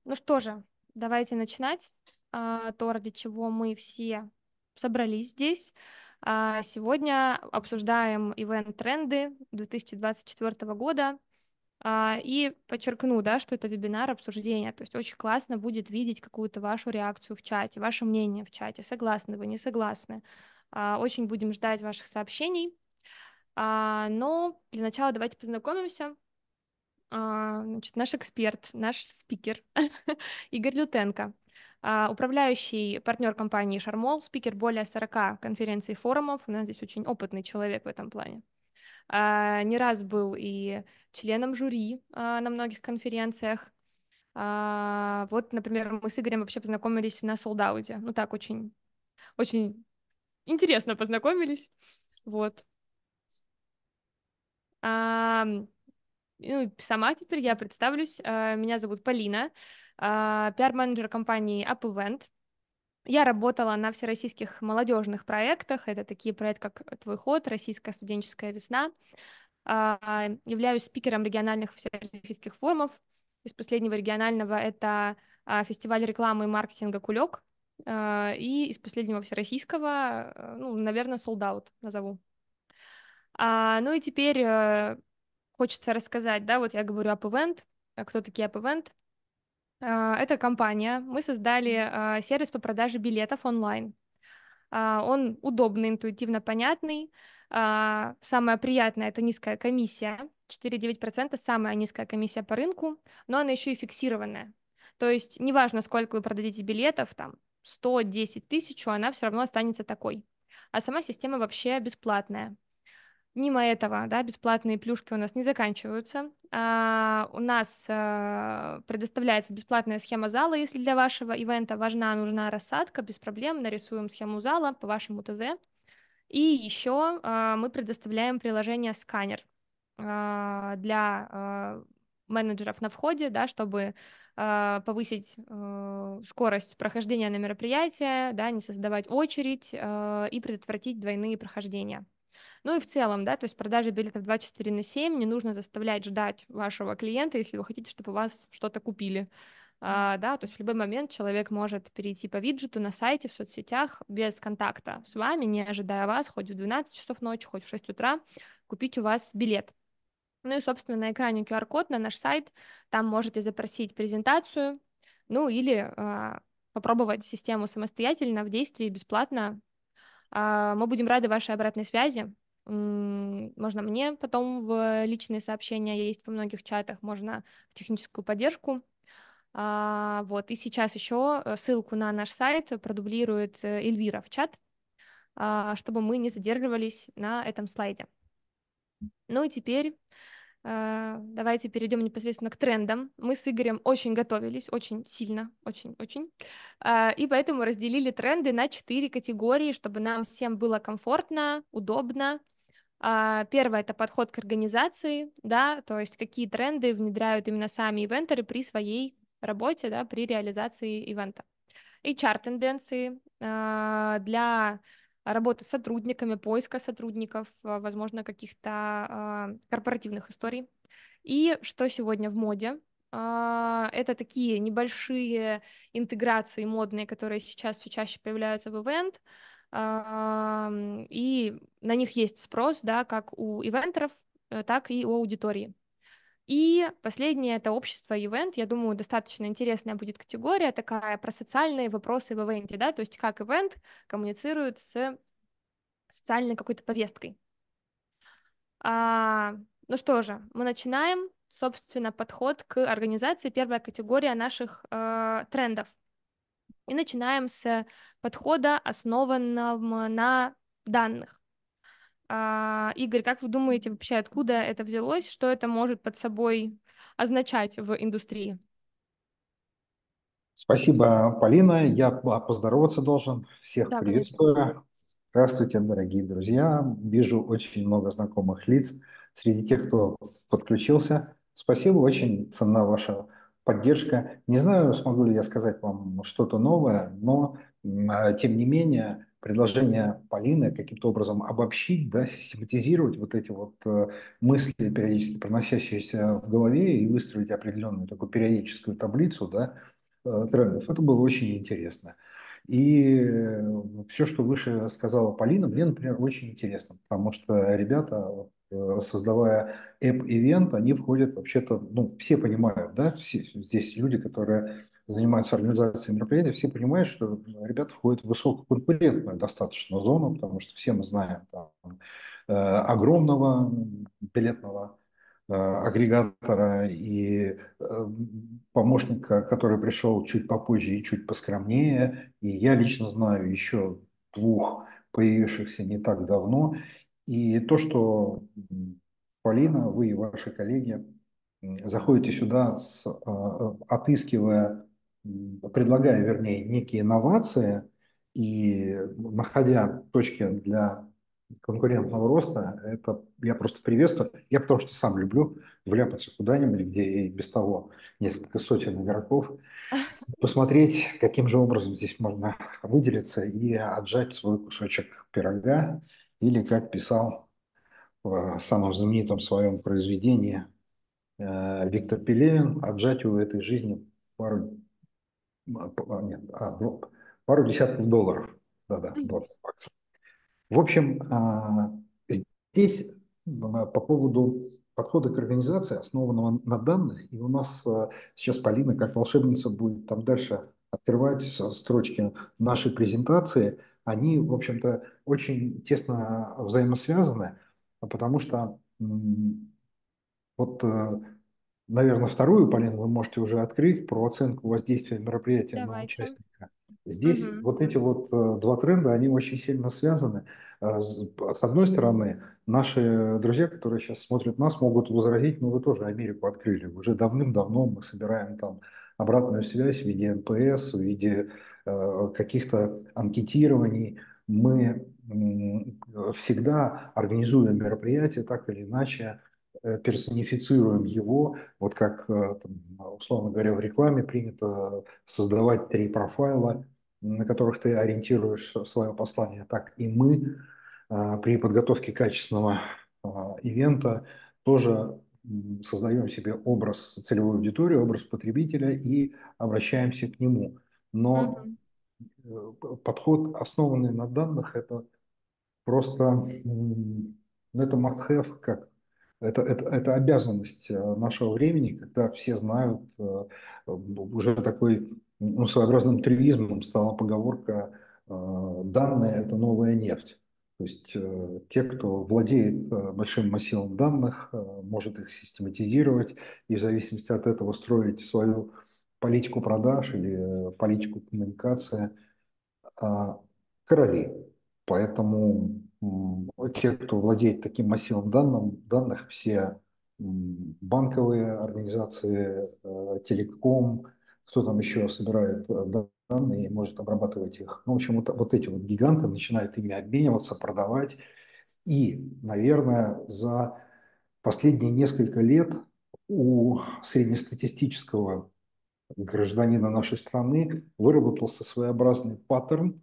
Ну что же, давайте начинать. То, ради чего мы все собрались здесь. Сегодня обсуждаем ивент-тренды 2024 года. И подчеркну, да, что это вебинар обсуждения. То есть очень классно будет видеть какую-то вашу реакцию в чате, ваше мнение в чате. Согласны вы, не согласны? Очень будем ждать ваших сообщений. Но для начала давайте познакомимся. Значит, наш эксперт, наш спикер Игорь Лютенко, управляющий партнер компании «Шармол», спикер более 40 конференций и форумов. У нас здесь очень опытный человек в этом плане. Не раз был и членом жюри на многих конференциях. Вот, например, мы с Игорем вообще познакомились на солдауте. Ну так, очень, очень интересно познакомились. Вот. Ну, и сама теперь я представлюсь. Меня зовут Полина, пиар-менеджер компании UpEvent. Я работала на всероссийских молодежных проектах. Это такие проекты, как «Твой ход», «Российская студенческая весна». Являюсь спикером региональных всероссийских форумов. Из последнего регионального это фестиваль рекламы и маркетинга «Кулек». И из последнего всероссийского, ну, наверное, «Sold Out» назову. Ну и теперь хочется рассказать, да, вот я говорю UpEvent. Кто такие UpEvent? Это компания. Мы создали сервис по продаже билетов онлайн. Он удобный, интуитивно понятный. Самое приятное — это низкая комиссия. 4,9% самая низкая комиссия по рынку, но она еще и фиксированная. То есть неважно, сколько вы продадите билетов, там 110 тысяч, она все равно останется такой. А сама система вообще бесплатная. Мимо этого, да, бесплатные плюшки у нас не заканчиваются. У нас предоставляется бесплатная схема зала, если для вашего ивента нужна рассадка, без проблем, нарисуем схему зала по вашему ТЗ. И еще мы предоставляем приложение «Сканер» для менеджеров на входе, да, чтобы повысить скорость прохождения на мероприятие, да, не создавать очередь и предотвратить двойные прохождения. Ну и в целом, да, то есть продажи билетов 24/7, не нужно заставлять ждать вашего клиента, если вы хотите, чтобы у вас что-то купили. Да, то есть в любой момент человек может перейти по виджету на сайте, в соцсетях без контакта с вами, не ожидая вас, хоть в 12 часов ночи, хоть в 6 утра, купить у вас билет. Ну и, собственно, на экране QR-код на наш сайт, там можете запросить презентацию, ну или попробовать систему самостоятельно в действии, бесплатно. Мы будем рады вашей обратной связи. Можно мне потом в личные сообщения, я есть во многих чатах, можно в техническую поддержку. Вот, и сейчас еще ссылку на наш сайт продублирует Эльвира в чат, чтобы мы не задерживались на этом слайде. Ну и теперь давайте перейдем непосредственно к трендам. Мы с Игорем очень готовились, очень сильно, очень-очень. И поэтому разделили тренды на 4 категории, чтобы нам всем было комфортно, удобно. Первое — это подход к организации, да, то есть какие тренды внедряют именно сами ивентеры при своей работе, да, при реализации ивента. HR-тенденции для работы с сотрудниками, поиска сотрудников, возможно, каких-то корпоративных историй. И что сегодня в моде? Это такие небольшие интеграции модные, которые сейчас все чаще появляются в ивент, и на них есть спрос, да, как у ивентеров, так и у аудитории. И последнее — это общество ивент. Я думаю, достаточно интересная будет категория такая про социальные вопросы в ивенте, да, то есть как ивент коммуницирует с социальной какой-то повесткой. Ну что же, мы начинаем, собственно, подход к организации. Первая категория наших трендов. И начинаем с подхода, основанного на данных. Игорь, как вы думаете вообще, откуда это взялось? Что это может под собой означать в индустрии? Спасибо, Полина. Я поздороваться должен. Всех Да, конечно. приветствую. Здравствуйте, дорогие друзья. Вижу очень много знакомых лиц среди тех, кто подключился. Спасибо, очень ценна ваша поддержка. Не знаю, смогу ли я сказать вам что-то новое, но тем не менее, предложение Полины каким-то образом обобщить, да, систематизировать вот эти вот мысли, периодически проносящиеся в голове, и выстроить определенную такую периодическую таблицу, да, трендов. Это было очень интересно. И все, что выше сказала Полина, мне, например, очень интересно, потому что ребята, вот, создавая эп-ивент, они входят вообще-то, ну, все понимают, да, все, здесь люди, которые занимаются организацией мероприятий, все понимают, что ребята входят в высококонкурентную достаточно зону, потому что все мы знаем там, огромного билетного агрегатора и помощника, который пришел чуть попозже и чуть поскромнее. И я лично знаю еще двух появившихся не так давно. И то, что Полина, вы и ваши коллеги заходите сюда, отыскивая, предлагая, вернее, некие инновации и находя точки для конкурентного роста, это я просто приветствую. Я потому что сам люблю вляпаться куда-нибудь, где и без того несколько сотен игроков, посмотреть, каким же образом здесь можно выделиться и отжать свой кусочек пирога, или, как писал в самом знаменитом своем произведении Виктор Пелевин, отжать у этой жизни пару, нет, пару десятков долларов. Да-да, 20 баксов. В общем, здесь по поводу подхода к организации, основанного на данных, и у нас сейчас Полина, как волшебница, будет там дальше открывать строчки нашей презентации, они, в общем-то, очень тесно взаимосвязаны, потому что вот, наверное, вторую, Полина, вы можете уже открыть про оценку воздействия мероприятия на Давайте. участника. Здесь Мгм. вот эти вот два тренда, они очень сильно связаны. С одной стороны, наши друзья, которые сейчас смотрят нас, могут возразить, ну вы тоже Америку открыли. Уже давным-давно мы собираем там обратную связь в виде НПС, в виде каких-то анкетирований. Мы всегда организуем мероприятия так или иначе, персонифицируем его, вот как, условно говоря, в рекламе принято создавать три профайла, на которых ты ориентируешь свое послание, так и мы при подготовке качественного ивента тоже создаем себе образ целевой аудитории, образ потребителя и обращаемся к нему. Но Мгм. подход, основанный на данных, это просто ну, это must-have, как это обязанность нашего времени, когда все знают, уже такой ну, своеобразным трюизмом стала поговорка «данные– это новая нефть». То есть те, кто владеет большим массивом данных, может их систематизировать и в зависимости от этого строить свою политику продаж или политику коммуникации короли. Поэтому те, кто владеет таким массивом данных, все банковые организации, телеком, кто там еще собирает данные и может обрабатывать их. Ну, в общем, вот эти вот гиганты начинают ими обмениваться, продавать. И, наверное, за последние несколько лет у среднестатистического гражданина нашей страны выработался своеобразный паттерн,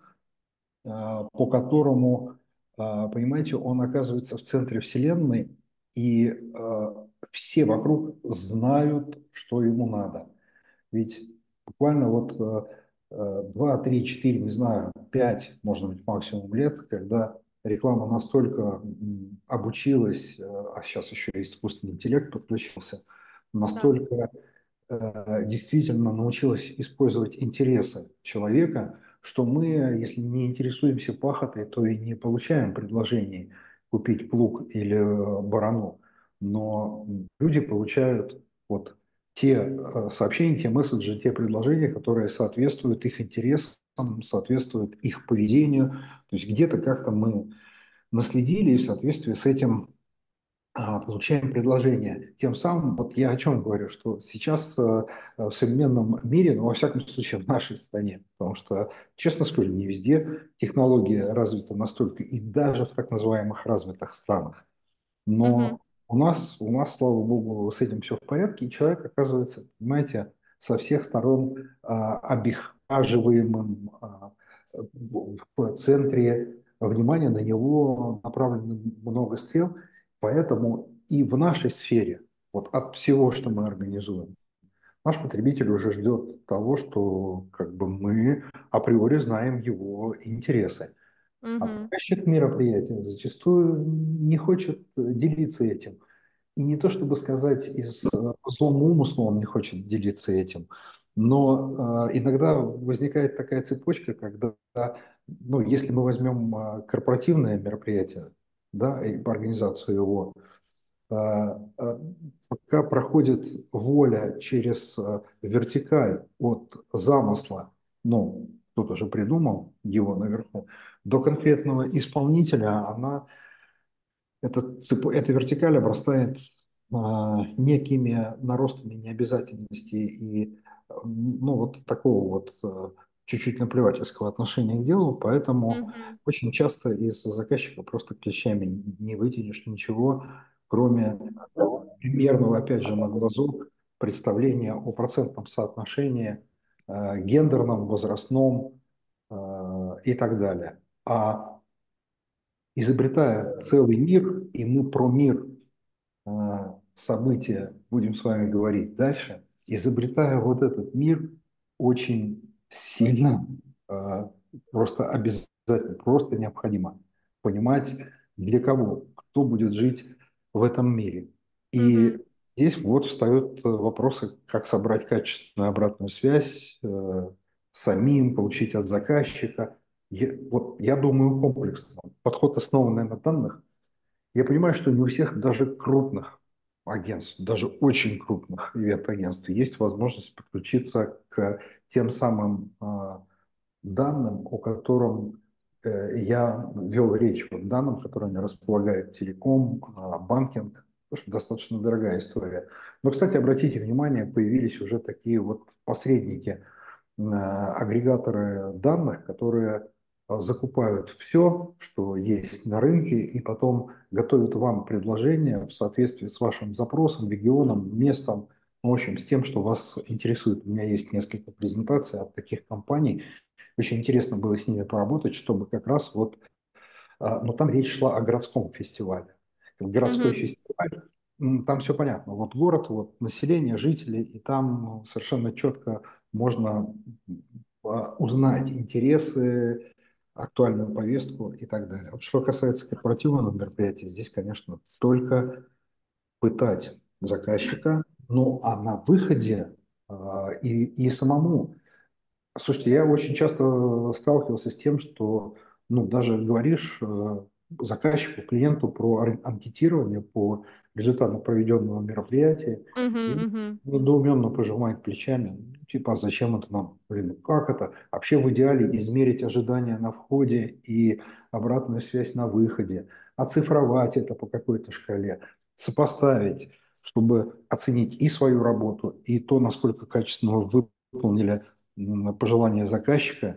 по которому, понимаете, он оказывается в центре Вселенной, и все вокруг знают, что ему надо. Ведь буквально вот 2, 3, 4, не знаю, 5, может быть, максимум лет, когда реклама настолько обучилась, а сейчас еще и искусственный интеллект подключился, Да. настолько действительно научилась использовать интересы человека, что мы, если не интересуемся пахотой, то и не получаем предложений купить плуг или барану. Но люди получают вот те сообщения, те месседжи, те предложения, которые соответствуют их интересам, соответствуют их поведению. То есть где-то как-то мы наследили и в соответствии с этим получаем предложение. Тем самым, вот я о чем говорю, что сейчас в современном мире, ну, во всяком случае, в нашей стране, потому что, честно скажу, не везде технология развита настолько, и даже в так называемых развитых странах. Мгм. Но у нас, слава богу, с этим все в порядке, и человек оказывается, понимаете, со всех сторон обихаживаемым, в центре внимания, на него направлено много стрел, поэтому и в нашей сфере, вот от всего, что мы организуем, наш потребитель уже ждет того, что как бы мы априори знаем его интересы. А Мгм. заказчик мероприятия зачастую не хочет делиться этим. И не то чтобы сказать, из злом умысла он не хочет делиться этим, но иногда возникает такая цепочка, когда, ну, если мы возьмем корпоративное мероприятие, да, и по организацию его, пока проходит воля через вертикаль от замысла, ну, кто-то же придумал его наверху, до конкретного исполнителя, эта вертикаль обрастает некими наростами необязательности и ну, вот такого вот чуть-чуть наплевательского отношения к делу, поэтому Мгм. очень часто из заказчика просто клещами не вытянешь ничего, кроме примерного, опять же, на глазок представления о процентном соотношении гендерном, возрастном и так далее. А изобретая целый мир, и мы про мир события будем с вами говорить дальше, изобретая вот этот мир, очень сильно, просто обязательно, просто необходимо понимать, для кого, кто будет жить в этом мире. И Мгм. здесь вот встают вопросы, как собрать качественную обратную связь самим, получить от заказчика. Вот я думаю комплексно. Подход, основанный на данных, я понимаю, что не у всех даже крупных агентств, даже очень крупных ивент-агентств есть возможность подключиться к тем самым данным, о котором я вел речь, вот данным, которыми располагает телеком, банкинг, потому что достаточно дорогая история. Но, кстати, обратите внимание, появились уже такие вот посредники, агрегаторы данных, которые закупают все, что есть на рынке, и потом готовят вам предложение в соответствии с вашим запросом, регионом, местом, ну, в общем, с тем, что вас интересует. У меня есть несколько презентаций от таких компаний. Очень интересно было с ними поработать, чтобы как раз вот, но там речь шла о городском фестивале. Городской Мгм. фестиваль, там все понятно. Вот город, вот население, жители, и там совершенно четко можно узнать интересы, актуальную повестку и так далее. Вот что касается корпоративного мероприятия, здесь, конечно, только пытать заказчика, ну а на выходе и самому. Слушайте, я очень часто сталкивался с тем, что ну, даже говоришь заказчику, клиенту про анкетирование по результатам проведенного мероприятия, и Мгм. он Мгм. недоуменно пожимает плечами. Ну, типа, а зачем это нам? Блин, ну как это? Вообще в идеале измерить ожидания на входе и обратную связь на выходе, оцифровать это по какой-то шкале, сопоставить, чтобы оценить и свою работу, и то, насколько качественно вы выполнили пожелания заказчика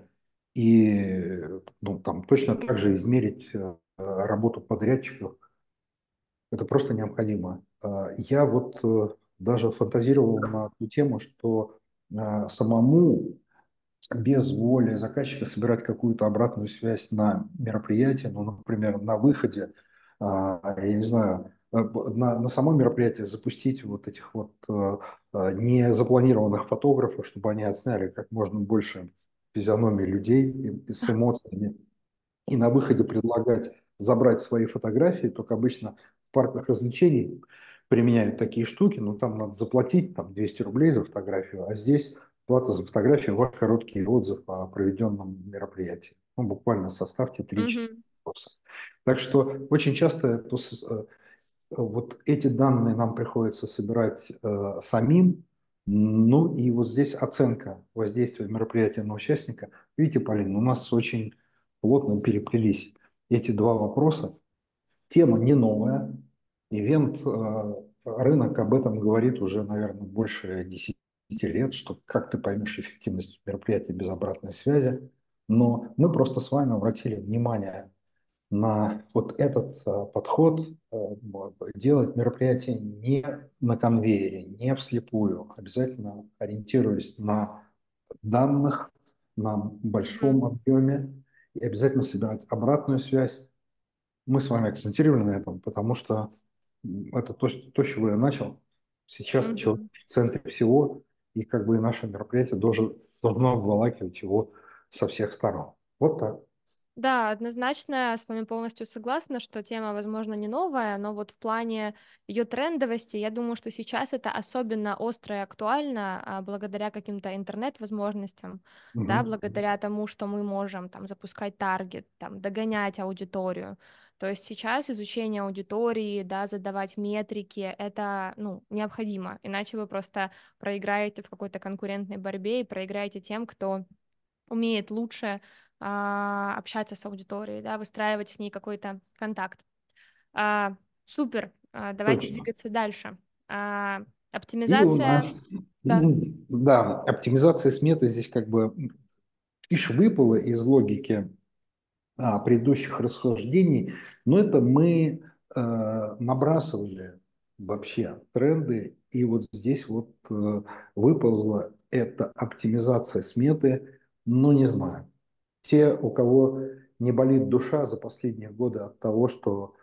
и ну, там точно так же измерить работу подрядчиков. Это просто необходимо. Я вот даже фантазировал на ту тему, что самому без воли заказчика собирать какую-то обратную связь на мероприятии, ну, например, на выходе, я не знаю, на само мероприятие запустить вот этих вот незапланированных фотографов, чтобы они отсняли как можно больше физиономий людей и с эмоциями, и на выходе предлагать забрать свои фотографии, только обычно в парках развлечений применяют такие штуки, но там надо заплатить там 200 рублей за фотографию, а здесь плата за фотографию, ваш короткий отзыв о проведенном мероприятии. Ну, буквально составьте 3-4 Мгм. вопроса. Так что очень часто вот эти данные нам приходится собирать самим. Ну и вот здесь оценка воздействия мероприятия на участника. Видите, Полина, у нас очень плотно переплелись эти два вопроса. Тема не новая. Ивент, рынок об этом говорит уже, наверное, больше 10 лет, что как ты поймешь эффективность мероприятия без обратной связи. Но мы просто с вами обратили внимание на вот этот подход, делать мероприятие не на конвейере, не вслепую, обязательно ориентируясь на данных, на Мгм. большом объеме и обязательно собирать обратную связь. Мы с вами акцентировали на этом, потому что это то, с чего я начал. Сейчас человек Мгм. в центре всего, и как бы и наше мероприятие должно обволакивать его со всех сторон. Вот так. Да, однозначно с вами полностью согласна, что тема, возможно, не новая, но вот в плане ее трендовости, я думаю, что сейчас это особенно остро и актуально благодаря каким-то интернет-возможностям, да, Мгм. благодаря тому, что мы можем там запускать таргет, там догонять аудиторию. То есть сейчас изучение аудитории, да, задавать метрики, это, ну, необходимо, иначе вы просто проиграете в какой-то конкурентной борьбе и проиграете тем, кто умеет лучше общаться с аудиторией, да, выстраивать с ней какой-то контакт. А, Супер, давайте Точно. двигаться дальше. И у Оптимизация, нас, да. да, оптимизация сметы здесь как бы ишь выпала из логики предыдущих расхождений, но это мы набрасывали вообще тренды, и вот здесь вот выползла эта оптимизация сметы, но не знаю. Те, у кого не болит душа за последние годы от того, что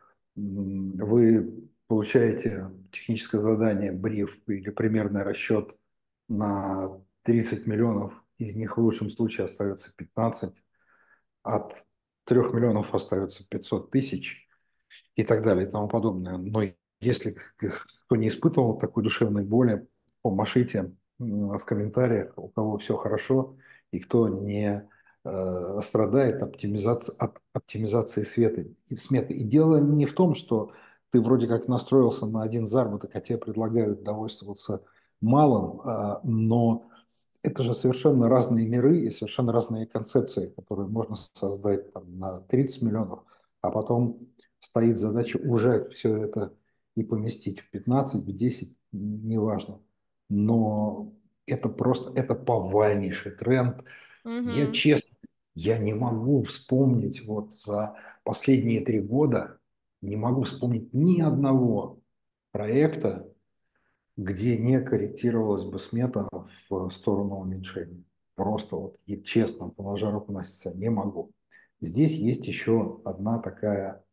вы получаете техническое задание, бриф или примерный расчет на 30 миллионов, из них в лучшем случае остается 15, от 3 миллионов остается 500 тысяч и так далее и тому подобное. Но если кто не испытывал такой душевной боли, помашите в комментариях, у кого все хорошо и кто не страдает от оптимизации сметы. И дело не в том, что ты вроде как настроился на один заработок, а тебе предлагают довольствоваться малым, но это же совершенно разные миры и совершенно разные концепции, которые можно создать там, на 30 миллионов, а потом стоит задача уже все это и поместить в 15, в 10, неважно. Но это просто, это повальнейший тренд. Я Мгм. честно, я не могу вспомнить вот за последние 3 года, не могу вспомнить ни одного проекта, где не корректировалась бы смета в сторону уменьшения. Просто вот и честно, положа руку на сердце, не могу. Здесь есть еще одна такая,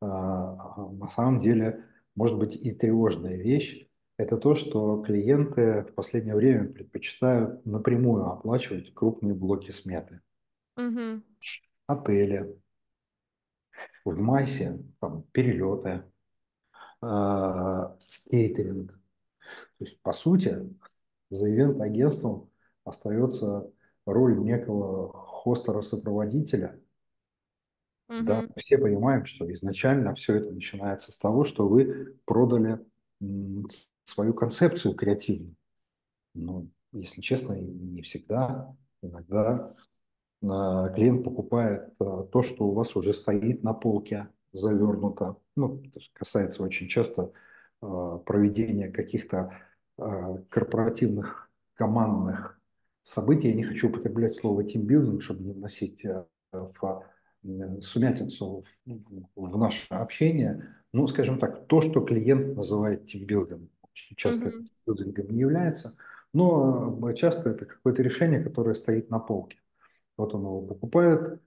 на самом деле, может быть и тревожная вещь. Это то, что клиенты в последнее время предпочитают напрямую оплачивать крупные блоки сметы. Мгм. Отели, в массе, там, перелеты, кейтеринг. То есть, по сути, за ивент-агентством остается роль некого хостера-сопроводителя. Да, Мгм. все понимаем, что изначально все это начинается с того, что вы продали свою концепцию креативную. Но, если честно, не всегда. Иногда клиент покупает то, что у вас уже стоит на полке, завернуто. Ну, это касается очень часто проведения каких-то корпоративных командных событий. Я не хочу употреблять слово тимбилдинг, чтобы не вносить сумятицу в наше общение. Ну, скажем так, то, что клиент называет тимбилдингом. Очень часто это Мгм. тимбилдингом не является, но часто это какое-то решение, которое стоит на полке. Вот он его покупает,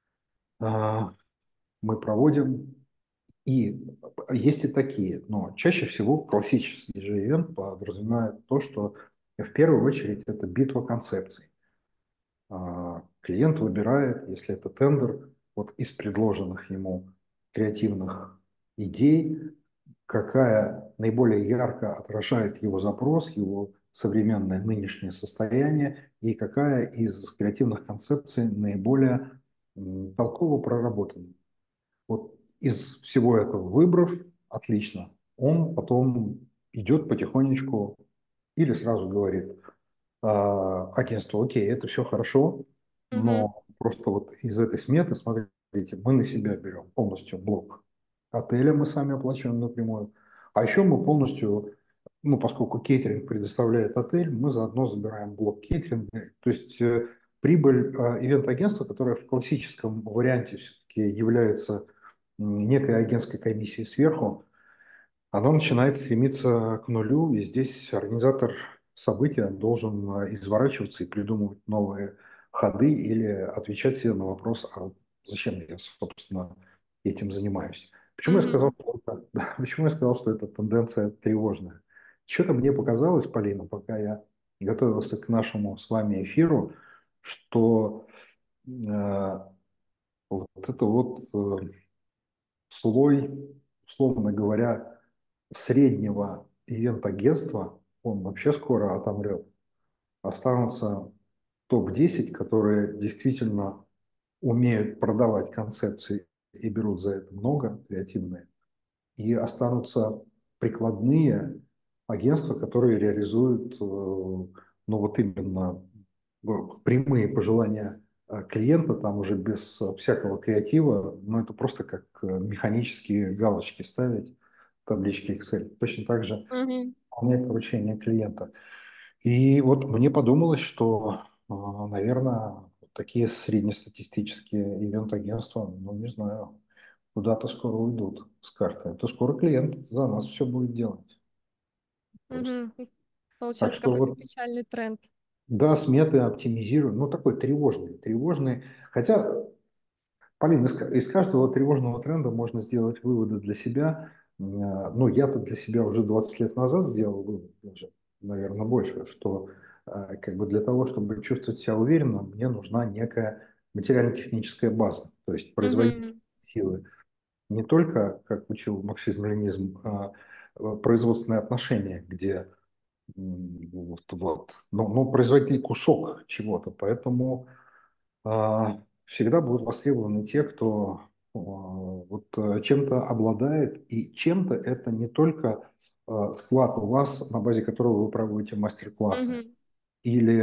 мы проводим. И есть и такие, но чаще всего классический же ивент подразумевает то, что в первую очередь это битва концепций. Клиент выбирает, если это тендер, вот из предложенных ему креативных идей, какая наиболее ярко отражает его запрос, его современное нынешнее состояние, и какая из креативных концепций наиболее толково проработана. Вот из всего этого выбрав, отлично, он потом идет потихонечку или сразу говорит агентству: окей, это все хорошо, Мгм. но просто вот из этой сметы, смотрите, мы на себя берем полностью блок отеля, мы сами оплачиваем напрямую, а еще мы полностью, ну, поскольку кейтеринг предоставляет отель, мы заодно забираем блок кейтеринга, то есть прибыль ивент-агентства, которая в классическом варианте все-таки является некой агентской комиссией сверху, она начинает стремиться к нулю, и здесь организатор события должен изворачиваться и придумывать новые ходы или отвечать себе на вопрос, а зачем я, собственно, этим занимаюсь. Почему я сказал, Мгм. что это, да, почему я сказал, что это тенденция тревожная? Что-то мне показалось, Полина, пока я готовился к нашему с вами эфиру, что вот это вот слой, условно говоря, среднего ивент-агентства, он вообще скоро отомрет. Останутся топ-10, которые действительно умеют продавать концепции и берут за это много, креативные. И останутся прикладные агентства, которые реализуют, ну вот именно прямые пожелания клиента, там уже без всякого креатива, но это просто как механические галочки ставить в табличке Excel. Точно так же Мгм. выполнять поручения клиента. И вот мне подумалось, что, наверное, такие среднестатистические ивент-агентства, ну, не знаю, куда-то скоро уйдут с карты. Это скоро клиент за нас все будет делать. Просто. Мгм. Так Получается что какой-то вот, печальный тренд. да, сметы оптимизируем, ну, такой тревожный, тревожный. Хотя, Полин, из каждого тревожного тренда можно сделать выводы для себя. Ну, я-то для себя уже 20 лет назад сделал вывод, даже, наверное, больше, что как бы для того, чтобы чувствовать себя уверенно, мне нужна некая материально-техническая база, то есть производительные Мгм. силы. Не только, как учил марксизм-ленинизм, производственные отношения, где вот, но производитель кусок чего-то. Поэтому всегда будут востребованы те, кто вот чем-то обладает, и чем-то это не только склад у вас, на базе которого вы проводите мастер-классы, Мгм. или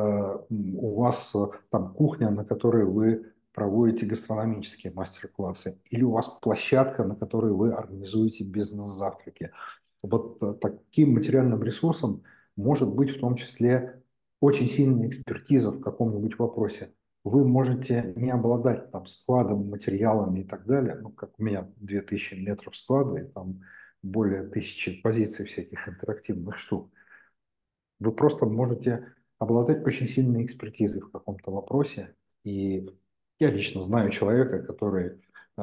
у вас там кухня, на которой вы проводите гастрономические мастер-классы, или у вас площадка, на которой вы организуете бизнес-завтраки. Вот таким материальным ресурсом может быть в том числе очень сильная экспертиза в каком-нибудь вопросе. Вы можете не обладать там складом, материалами и так далее, ну, как у меня 2000 метров склада и там более 1000 позиций всяких интерактивных штук. Вы просто можете обладать очень сильной экспертизой в каком-то вопросе. И я лично знаю человека, который,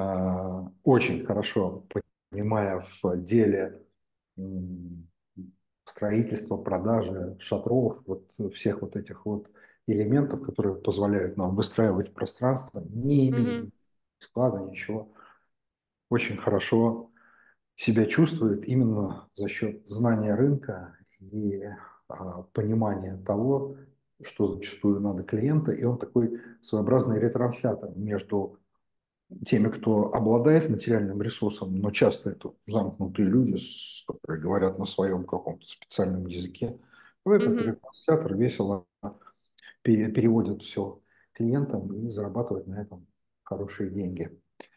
очень хорошо понимая в деле м, строительства, продажи шатров, вот всех вот этих вот элементов, которые позволяют нам выстраивать пространство, не имея Мгм. ни склада, ничего, очень хорошо себя чувствует именно за счет знания рынка и понимания того, что зачастую надо клиента, и он такой своеобразный ретранслятор между теми, кто обладает материальным ресурсом, но часто это замкнутые люди, которые говорят на своем каком-то специальном языке. В этот Мгм. ретранслятор весело переводит все клиентам и зарабатывает на этом хорошие деньги.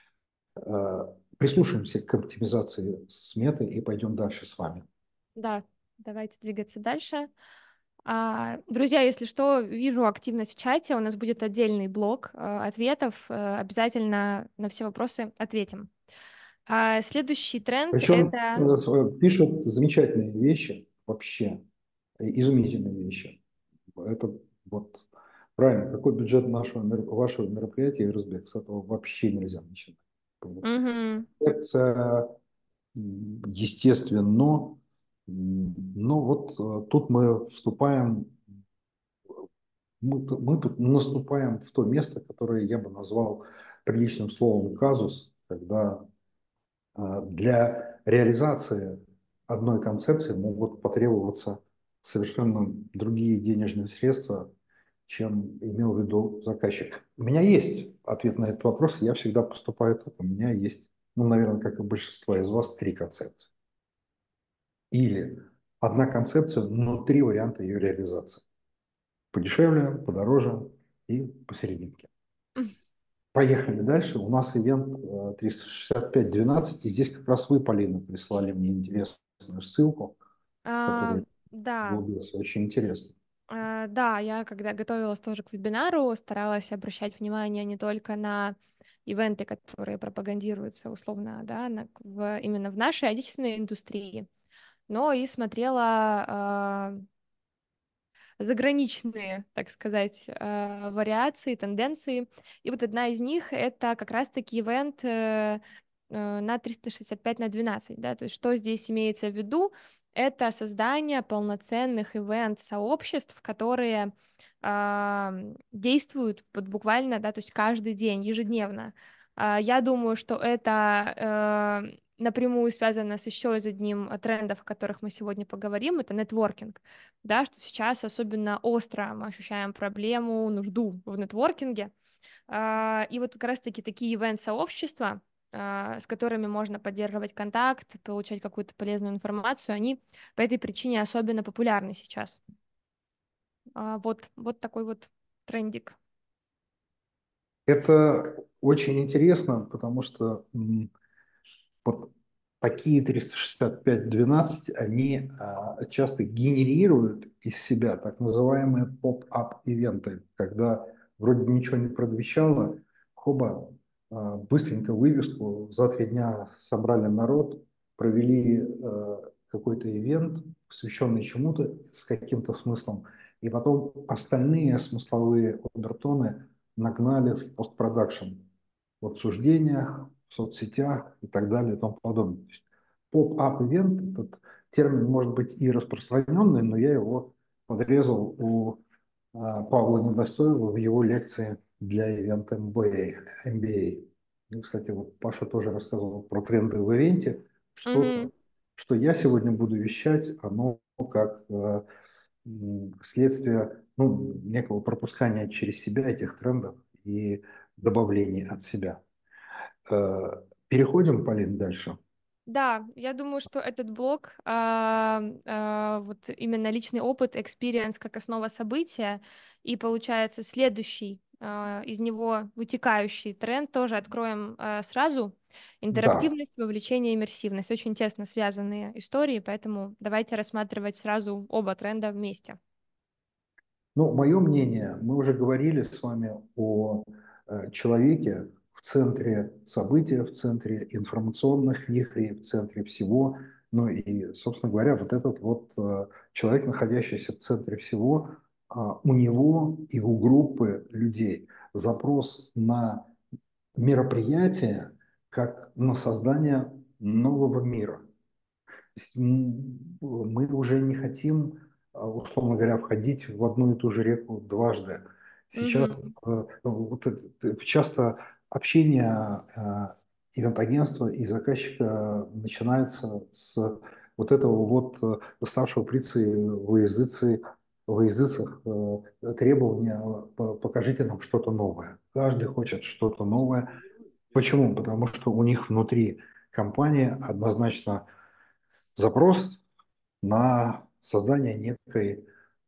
Прислушаемся к оптимизации сметы и пойдем дальше с вами. Да, давайте двигаться дальше. Друзья, если что, вижу активность в чате. У нас будет отдельный блок ответов. Обязательно на все вопросы ответим. Следующий тренд — Причем это... пишут замечательные вещи, вообще изумительные вещи. Это вот правильно, какой бюджет вашего мероприятия, Ирузбек, с этого вообще нельзя начинать. Мгм. Это естественно, но вот тут мы вступаем, мы тут наступаем в то место, которое я бы назвал приличным словом казус, когда для реализации одной концепции могут потребоваться совершенно другие денежные средства, чем имел в виду заказчик. У меня есть ответ на этот вопрос, я всегда поступаю так. У меня есть, ну, наверное, как и большинство из вас, три концепции. Или одна концепция, но три варианта ее реализации. Подешевле, подороже и посерединке. Поехали дальше. У нас ивент 365-12, и здесь как раз вы, Полина, прислали мне интересную ссылку, А, которую да, углубился. Очень интересно. Да, я когда готовилась тоже к вебинару, старалась обращать внимание не только на ивенты, которые пропагандируются условно, да, именно в нашей отечественной индустрии, но и смотрела заграничные, так сказать, вариации, тенденции. И вот одна из них — это как раз-таки ивент на 365/12, да, то есть что здесь имеется в виду? Это создание полноценных ивент-сообществ, которые действуют вот буквально, да, то есть каждый день, ежедневно. Я думаю, что это напрямую связано с еще из одним трендов, о которых мы сегодня поговорим, это нетворкинг, да, что сейчас особенно остро мы ощущаем проблему, нужду в нетворкинге, и вот как раз-таки такие ивент-сообщества, с которыми можно поддерживать контакт, получать какую-то полезную информацию, они по этой причине особенно популярны сейчас. Вот такой вот трендик. Это очень интересно, потому что вот такие 365/12, они часто генерируют из себя так называемые поп-ап ивенты, когда вроде ничего не предвещало, хоба, быстренько вывеску, за 3 дня собрали народ, провели какой-то ивент, посвященный чему-то с каким-то смыслом, и потом остальные смысловые обертоны нагнали в постпродакшн, в обсуждениях, в соцсетях и так далее и тому подобное. То есть поп-ап ивент, этот термин может быть и распространенный, но я его подрезал у Павла Недостоева в его лекции для Event MBA. И, кстати, вот Паша тоже рассказывал про тренды в ивенте. Мгм. Что я сегодня буду вещать, оно как следствие, ну, некого пропускания через себя этих трендов и добавления от себя. Переходим, Полин, дальше. Да, я думаю, что этот блок, вот именно личный опыт, experience как основа события, и получается следующий из него вытекающий тренд тоже откроем сразу. Да. Интерактивность, вовлечение, иммерсивность. Очень тесно связанные истории, поэтому давайте рассматривать сразу оба тренда вместе. Ну, мое мнение, мы уже говорили с вами о человеке в центре события, в центре информационных вихрей, в центре всего. Ну и, собственно говоря, вот этот вот человек, находящийся в центре всего, у него и у группы людей запрос на мероприятие как на создание нового мира. Есть мы уже не хотим, условно говоря, входить в одну и ту же реку дважды. Сейчас Мгм. вот часто общение ивент-агентства и заказчика начинается с вот этого вот ставшего прицей во языцах требования покажите нам что-то новое. Каждый хочет что-то новое. Почему? Потому что у них внутри компании однозначно запрос на создание некой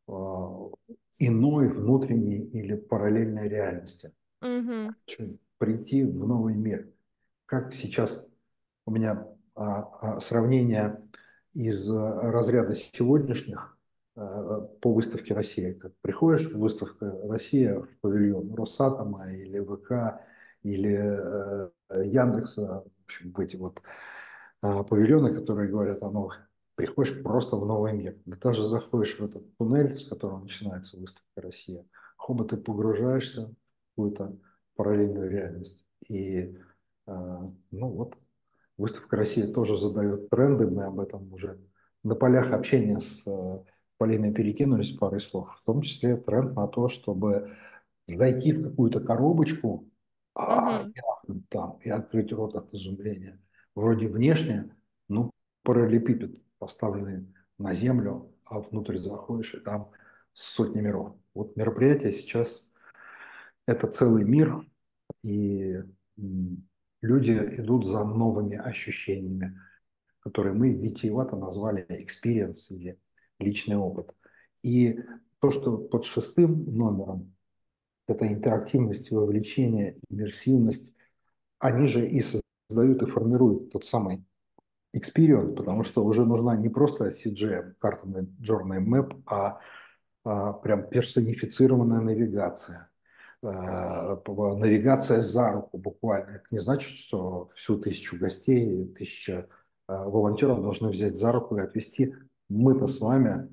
иной внутренней или параллельной реальности. Мгм. Хочу прийти в новый мир. Как сейчас у меня сравнение из разряда сегодняшних по выставке «Россия». Как приходишь в выставку «Россия» в павильон Росатома или ВК или Яндекса, в общем, в эти вот павильоны, которые говорят о новых, приходишь просто в новый мир. Ты даже заходишь в этот туннель, с которого начинается выставка «Россия», хоба ты погружаешься в какую-то параллельную реальность. И ну вот, выставка «Россия» тоже задает тренды, мы об этом уже на полях общения с Полиной перекинулись парой слов, в том числе тренд на то, чтобы зайти в какую-то коробочку, Мгм. и там, и открыть рот от изумления. Вроде внешне, ну, параллелепипед, поставленный на землю, а внутрь заходишь, и там сотни миров. Вот мероприятие сейчас — это целый мир, и люди идут за новыми ощущениями, которые мы витиевато назвали experience или личный опыт. И то, что под 6 номером, это интерактивность, вовлечение, иммерсивность, они же и создают и формируют тот самый experience, потому что уже нужна не просто CGM, картный journey map, прям персонифицированная навигация. Навигация за руку буквально. Это не значит, что всю 1000 гостей, 1000 волонтеров должны взять за руку и отвести. Мы-то с вами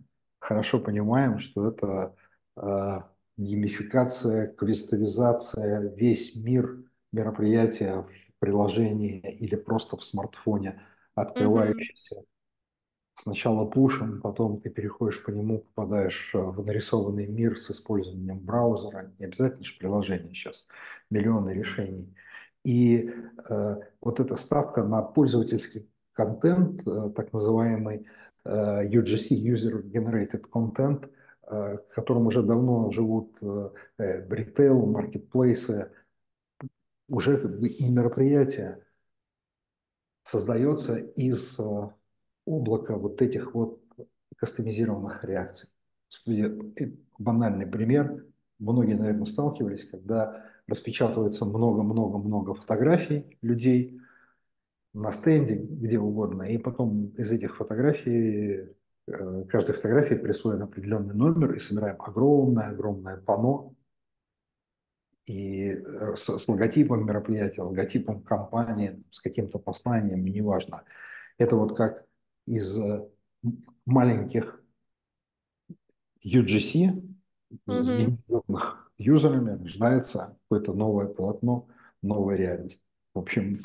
хорошо понимаем, что это э, геймификация, квестовизация, весь мир мероприятия в приложении или просто в смартфоне, Мгм. открывающийся сначала пушем, потом ты переходишь по нему, попадаешь в нарисованный мир с использованием браузера. Не обязательно же приложение сейчас, миллионы решений. И вот эта ставка на пользовательский контент, так называемый UGC, User Generated Content, в котором уже давно живут ритейл, маркетплейсы, уже как бы и мероприятия создается из облака вот этих вот кастомизированных реакций. Банальный пример. Многие, наверное, сталкивались, когда распечатывается много-много-много фотографий людей на стенде, где угодно, и потом из этих фотографий, каждой фотографии присвоен определенный номер, и собираем огромное-огромное панно, и с логотипом мероприятия, логотипом компании, с каким-то посланием, неважно. Это вот как из маленьких UGC, Мгм. сгенерированных юзерами, рождается какое-то новое полотно, новая реальность. В общем,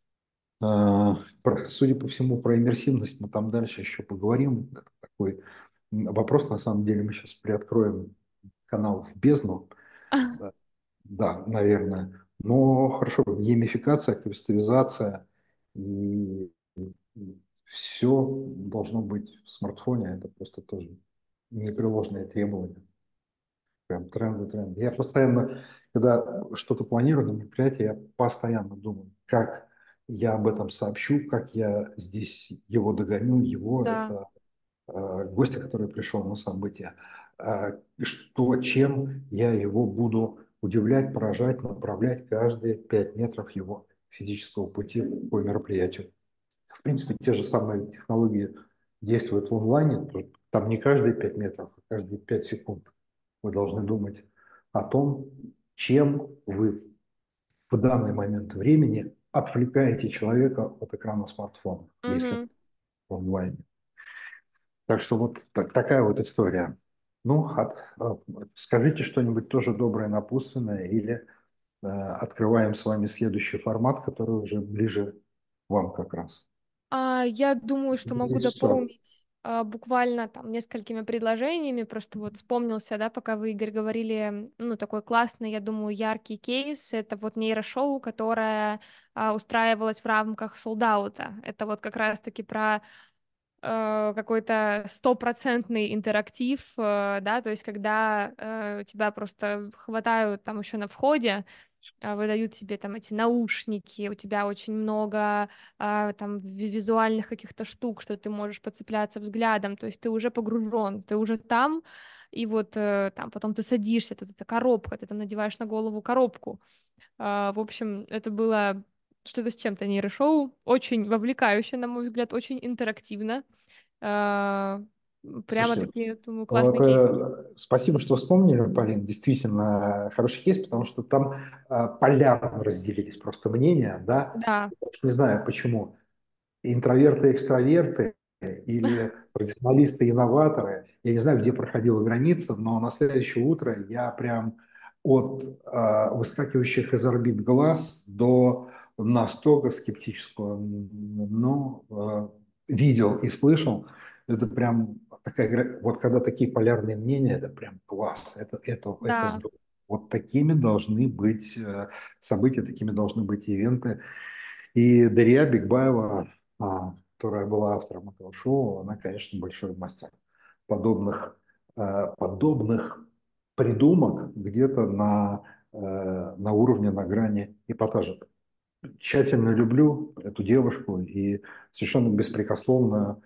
судя по всему, про иммерсивность мы там дальше еще поговорим. Это такой вопрос, на самом деле, мы сейчас приоткроем канал в бездну. Да, да, наверное. Но хорошо, геймификация, квестовизация и все должно быть в смартфоне. Это просто тоже непреложные требования. Прям тренды. Я постоянно, когда что-то планирую на мероприятии, я постоянно думаю, как я об этом сообщу, как я здесь его догоню, его, Да. это гостя, который пришел на событие, чем я его буду удивлять, поражать, направлять каждые 5 метров его физического пути по мероприятию. В принципе, те же самые технологии действуют в онлайне. Там не каждые 5 метров, а каждые 5 секунд вы должны думать о том, чем вы в данный момент времени отвлекаете человека от экрана смартфона, если Мгм. в онлайне. Так что вот такая вот история. Ну, скажите что-нибудь тоже доброе, напутственное, или открываем с вами следующий формат, который уже ближе вам как раз. Я думаю, что могу Здесь все. дополнить буквально там несколькими предложениями. Просто вот вспомнился, да, пока вы, Игорь, говорили, ну, такой классный, я думаю, яркий кейс. Это вот нейрошоу, которое устраивалось в рамках солдаута. Это вот как раз-таки про какой-то стопроцентный интерактив, да, то есть когда тебя просто хватают там еще на входе, выдают тебе там эти наушники, у тебя очень много там визуальных каких-то штук, что ты можешь подцепляться взглядом, то есть ты уже погружен, ты уже там, и вот там потом ты садишься, тут эта коробка, ты там надеваешь на голову коробку. В общем, это было что-то с чем-то нейрошоу, очень вовлекающе, на мой взгляд, очень интерактивно. А, Слушайте, Прямо-таки, думаю, вот, классный кейс. спасибо, что вспомнили, Полин. Действительно, хороший кейс, потому что там полярно разделились просто мнения, да. Да, Уж не знаю почему. Интроверты, экстраверты или профессионалисты, инноваторы. Я не знаю, где проходила граница, но на следующее утро я прям от выскакивающих из орбит глаз до настолько скептического, ну, видел и слышал. Это прям вот когда такие полярные мнения, это прям класс, это да. здорово. Вот такими должны быть события, такими должны быть ивенты. И Дарья Бигбаева, которая была автором этого шоу, она, конечно, большой мастер подобных, подобных придумок где-то на уровне, на грани эпатажа. Тщательно люблю эту девушку и совершенно беспрекословно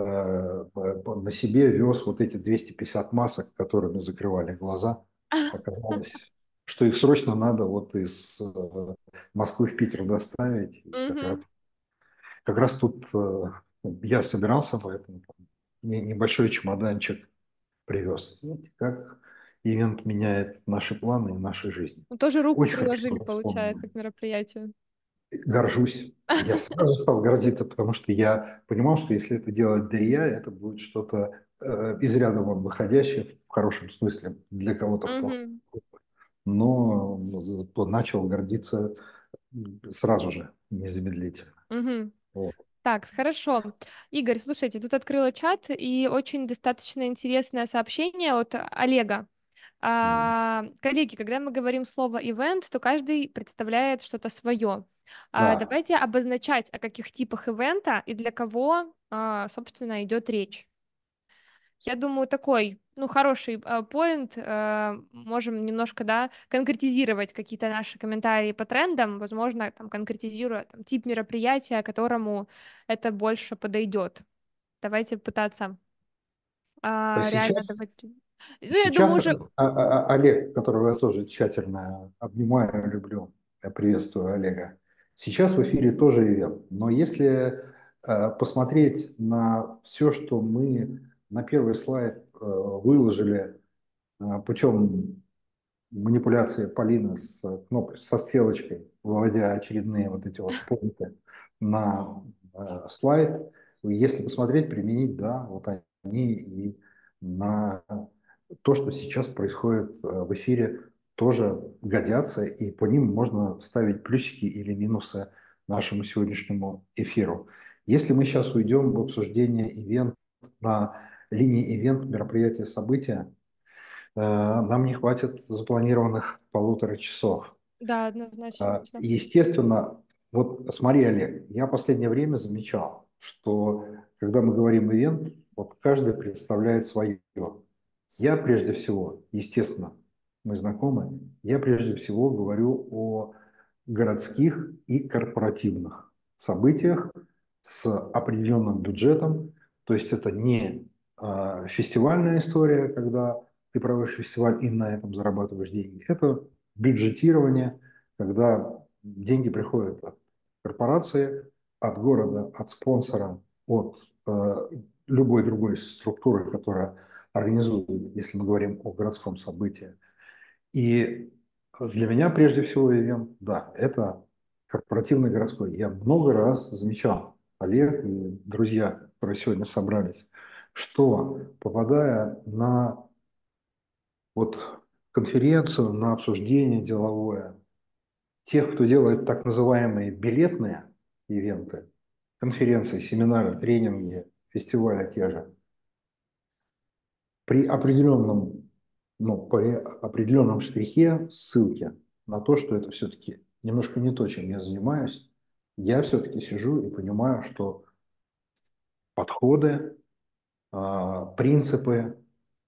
на себе вез вот эти 250 масок, которыми закрывали глаза. Оказалось, что их срочно надо вот из Москвы в Питер доставить. И Мгм. как раз тут я собирался, поэтому там небольшой чемоданчик привез. Видите, как ивент меняет наши планы и наши жизни. Ну, тоже руку Очень хорошо, приложили, что вспомнили. получается, к мероприятию. Горжусь. Я сразу стал гордиться, потому что я понимал, что если это делать Дарья, это будет что-то из ряда вон выходящий, в хорошем смысле, для кого-то в плохом, Мгм. но начал гордиться сразу же, незамедлительно. Мгм. Вот. Так, хорошо. Игорь, слушайте, тут открыла чат, и очень достаточно интересное сообщение от Олега. М. Коллеги, когда мы говорим слово «ивент», то каждый представляет что-то свое. Да. Давайте обозначать, о каких типах ивента и для кого, собственно, идет речь. Я думаю, такой, ну, хороший поинт. Можем немножко, да, конкретизировать какие-то наши комментарии по трендам, возможно, там, конкретизируя там, тип мероприятия, которому это больше подойдет. Давайте пытаться реально Сейчас, давать... Ну, я думаю, сейчас уже... Олег, которого я тоже тщательно обнимаю, люблю, я приветствую Олега. Сейчас в эфире тоже ивент, но если посмотреть на все, что мы на первый слайд выложили, путем манипуляции Полины с кнопкой, со стрелочкой, выводя очередные вот эти вот пункты на слайд. Если посмотреть, применить, да, вот они и на то, что сейчас происходит в эфире, тоже годятся, и по ним можно ставить плюсики или минусы нашему сегодняшнему эфиру. Если мы сейчас уйдем в обсуждение ивент на линии ивент, мероприятия, события, нам не хватит запланированных 1,5 часов. Да, однозначно. Естественно, вот смотри, Олег, я последнее время замечал, что когда мы говорим ивент, вот каждый представляет свое. Я прежде всего, естественно, мы знакомы, я прежде всего говорю о городских и корпоративных событиях с определенным бюджетом. То есть это не фестивальная история, когда ты проводишь фестиваль и на этом зарабатываешь деньги. Это бюджетирование, когда деньги приходят от корпорации, от города, от спонсора, от любой другой структуры, которая организует, если мы говорим о городском событии. И для меня прежде всего ивент, да, это корпоративный городской. Я много раз замечал, Олег и друзья, которые сегодня собрались, что попадая на вот конференцию, на обсуждение деловое, тех, кто делает так называемые билетные ивенты, конференции, семинары, тренинги, фестивали те же, при определенном, ну, при определенном штрихе, ссылке на то, что это все-таки немножко не то, чем я занимаюсь, я все-таки сижу и понимаю, что подходы, принципы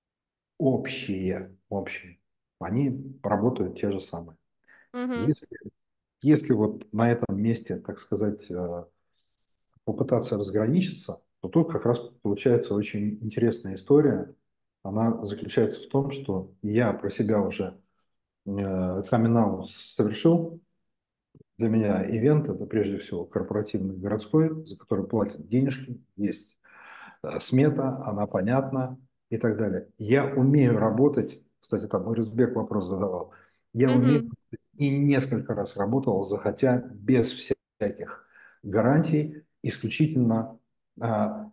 общие, они работают те же самые. Мгм. Если, если вот на этом месте, так сказать, попытаться разграничиться, то тут как раз получается очень интересная история. Она заключается в том, что я про себя уже камин-аут совершил. Для меня ивент – это прежде всего корпоративный городской, за который платят денежки, есть смета, она понятна и так далее. Я умею работать, кстати, там Ирисбек вопрос задавал, я умею Мгм. и несколько раз работал, захотя без всяких гарантий, исключительно а,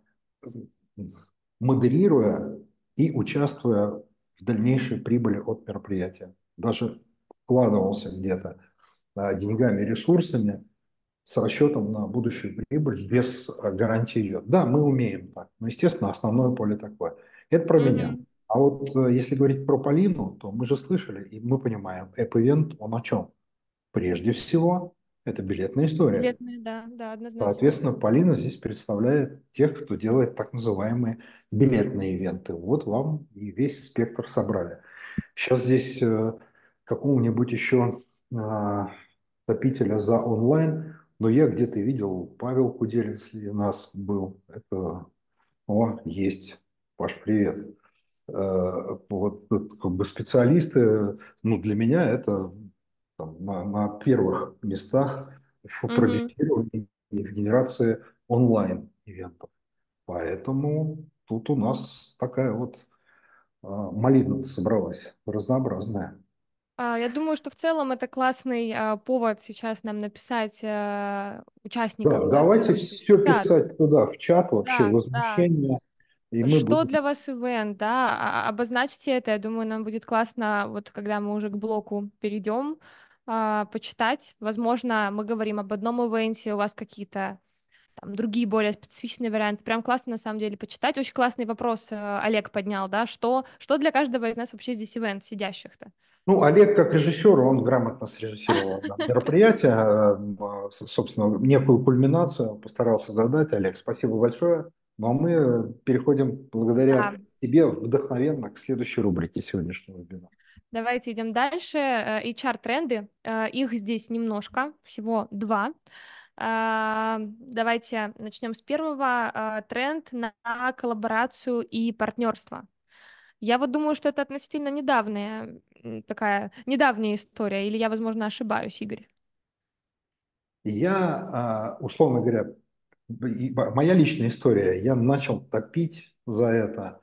модерируя и участвуя в дальнейшей прибыли от мероприятия. Даже вкладывался где-то деньгами, ресурсами с расчетом на будущую прибыль без гарантии ее. Да, мы умеем так, но, естественно, основное поле такое. Это про меня. Мгм. А вот если говорить про Полину, то мы же слышали, и мы понимаем, App-Event, он о чем? Прежде всего, это билетная история. Билетные, да, да, однозначно. Соответственно, Полина здесь представляет тех, кто делает так называемые билетные ивенты. Вот вам и весь спектр собрали. Сейчас здесь какого-нибудь еще топителя за онлайн, но я где-то видел, Павел Куделин среди нас был. Это, о, есть. Паш, привет. Вот тут как бы специалисты, ну, для меня это там, на первых местах в Мгм. продюсировании и в генерации онлайн-ивентов. Поэтому тут у нас такая вот малина собралась, разнообразная. Я думаю, что в целом это классный повод сейчас нам написать Да, участникам, да, давайте собравшихся все в чат. писать туда, в чат, вообще Да, да. возмущения, и мы Что будем. для вас ивент, да? Обозначьте это. Я думаю, нам будет классно, вот когда мы уже к блоку перейдем, почитать. Возможно, мы говорим об одном ивенте, у вас какие-то там другие более специфичные варианты. Прям классно на самом деле почитать. Очень классный вопрос Олег поднял, да? Что для каждого из нас вообще здесь ивент сидящих-то? Ну, Олег, как режиссер, он грамотно срежиссировал мероприятие, собственно, некую кульминацию постарался задать. Олег, спасибо большое. Ну, а мы переходим, Да. благодаря тебе, вдохновенно к следующей рубрике сегодняшнего вебинара. Давайте идем дальше. HR-тренды. Их здесь немножко, всего два. Давайте начнем с первого. Тренд на коллаборацию и партнерство. Я вот думаю, что это относительно недавняя, такая недавняя история, или я, возможно, ошибаюсь, Игорь. Я, условно говоря, моя личная история, я начал топить за это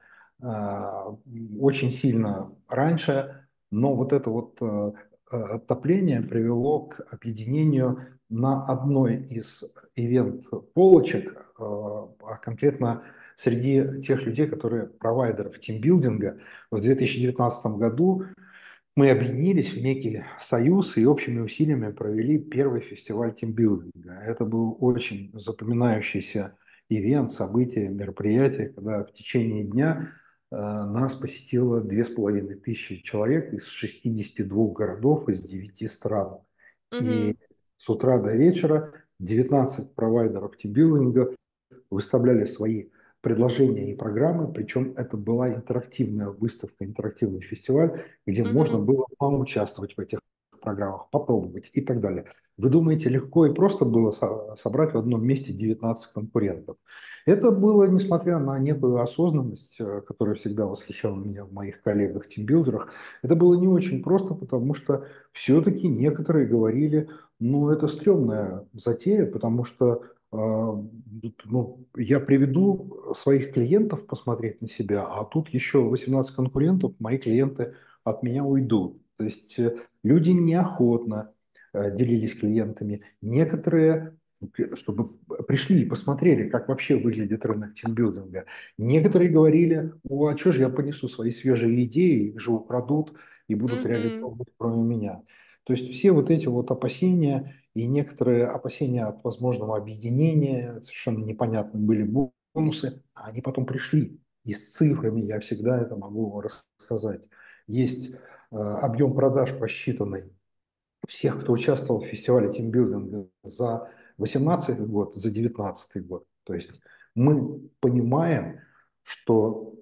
очень сильно раньше, но вот это вот топление привело к объединению на одной из ивент-полочек, а конкретно среди тех людей, которые провайдеров тимбилдинга. В 2019 году мы объединились в некий союз и общими усилиями провели первый фестиваль тимбилдинга. Это был очень запоминающийся ивент, событие, мероприятие, когда в течение дня нас посетило 2500 человек из 62 городов, из 9 стран. И Угу, с утра до вечера 19 провайдеров тимбилдинга выставляли свои предложения и программы, причем это была интерактивная выставка, интерактивный фестиваль, где можно угу, было поучаствовать в этих программах, попробовать и так далее. Вы думаете, легко и просто было собрать в одном месте 19 конкурентов? Это было, несмотря на некую осознанность, которая всегда восхищала меня в моих коллегах-тимбилдерах, это было не очень просто, потому что все-таки некоторые говорили, ну, это стрёмная затея, потому что ну, я приведу своих клиентов посмотреть на себя, а тут еще 18 конкурентов, мои клиенты от меня уйдут. То есть люди неохотно делились клиентами. Некоторые, чтобы пришли и посмотрели, как вообще выглядит рынок тимбилдинга. Некоторые говорили, о, а что же я понесу свои свежие идеи, их же украдут и будут угу, реализовывать кроме меня. То есть все вот эти вот опасения и некоторые опасения от возможного объединения, совершенно непонятны были бонусы, а они потом пришли. И с цифрами я всегда это могу рассказать. Есть объем продаж, посчитанный всех, кто участвовал в фестивале тимбилдинга за 2018 год, за 2019 год. То есть мы понимаем, что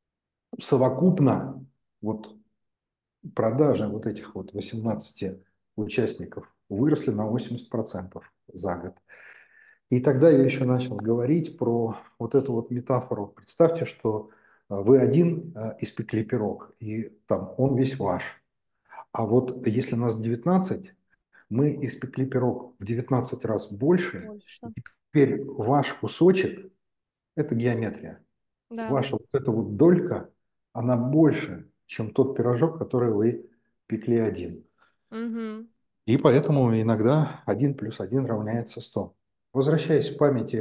совокупно вот продажи вот этих вот 18 участников выросли на 80% за год. И тогда я еще начал говорить про вот эту вот метафору. Представьте, что вы один испекли пирог, и там он весь ваш. А вот если нас 19, мы испекли пирог в 19 раз больше, и больше. теперь ваш кусочек – это геометрия. Да. Ваша вот эта вот долька, она больше, чем тот пирожок, который вы пекли один. Угу, И поэтому иногда 1 + 1 равняется 100. Возвращаясь в памяти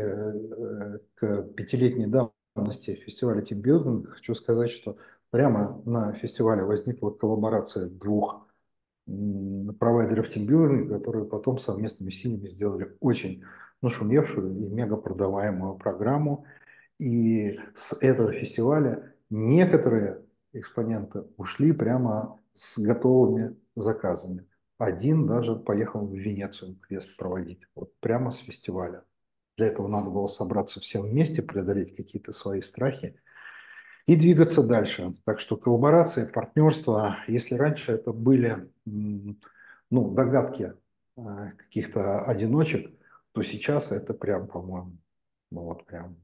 к пятилетней давности фестиваля тимбилдинга, хочу сказать, что прямо на фестивале возникла коллаборация двух провайдеров тимбилдинга, которые потом совместными силами сделали очень нашумевшую и мега продаваемую программу. И с этого фестиваля некоторые экспоненты ушли прямо с готовыми заказами. Один даже поехал в Венецию квест проводить, вот прямо с фестиваля. Для этого надо было собраться всем вместе, преодолеть какие-то свои страхи и двигаться дальше. Так что коллаборация, партнерство, если раньше это были ну, догадки каких-то одиночек, то сейчас это прям, по-моему, ну вот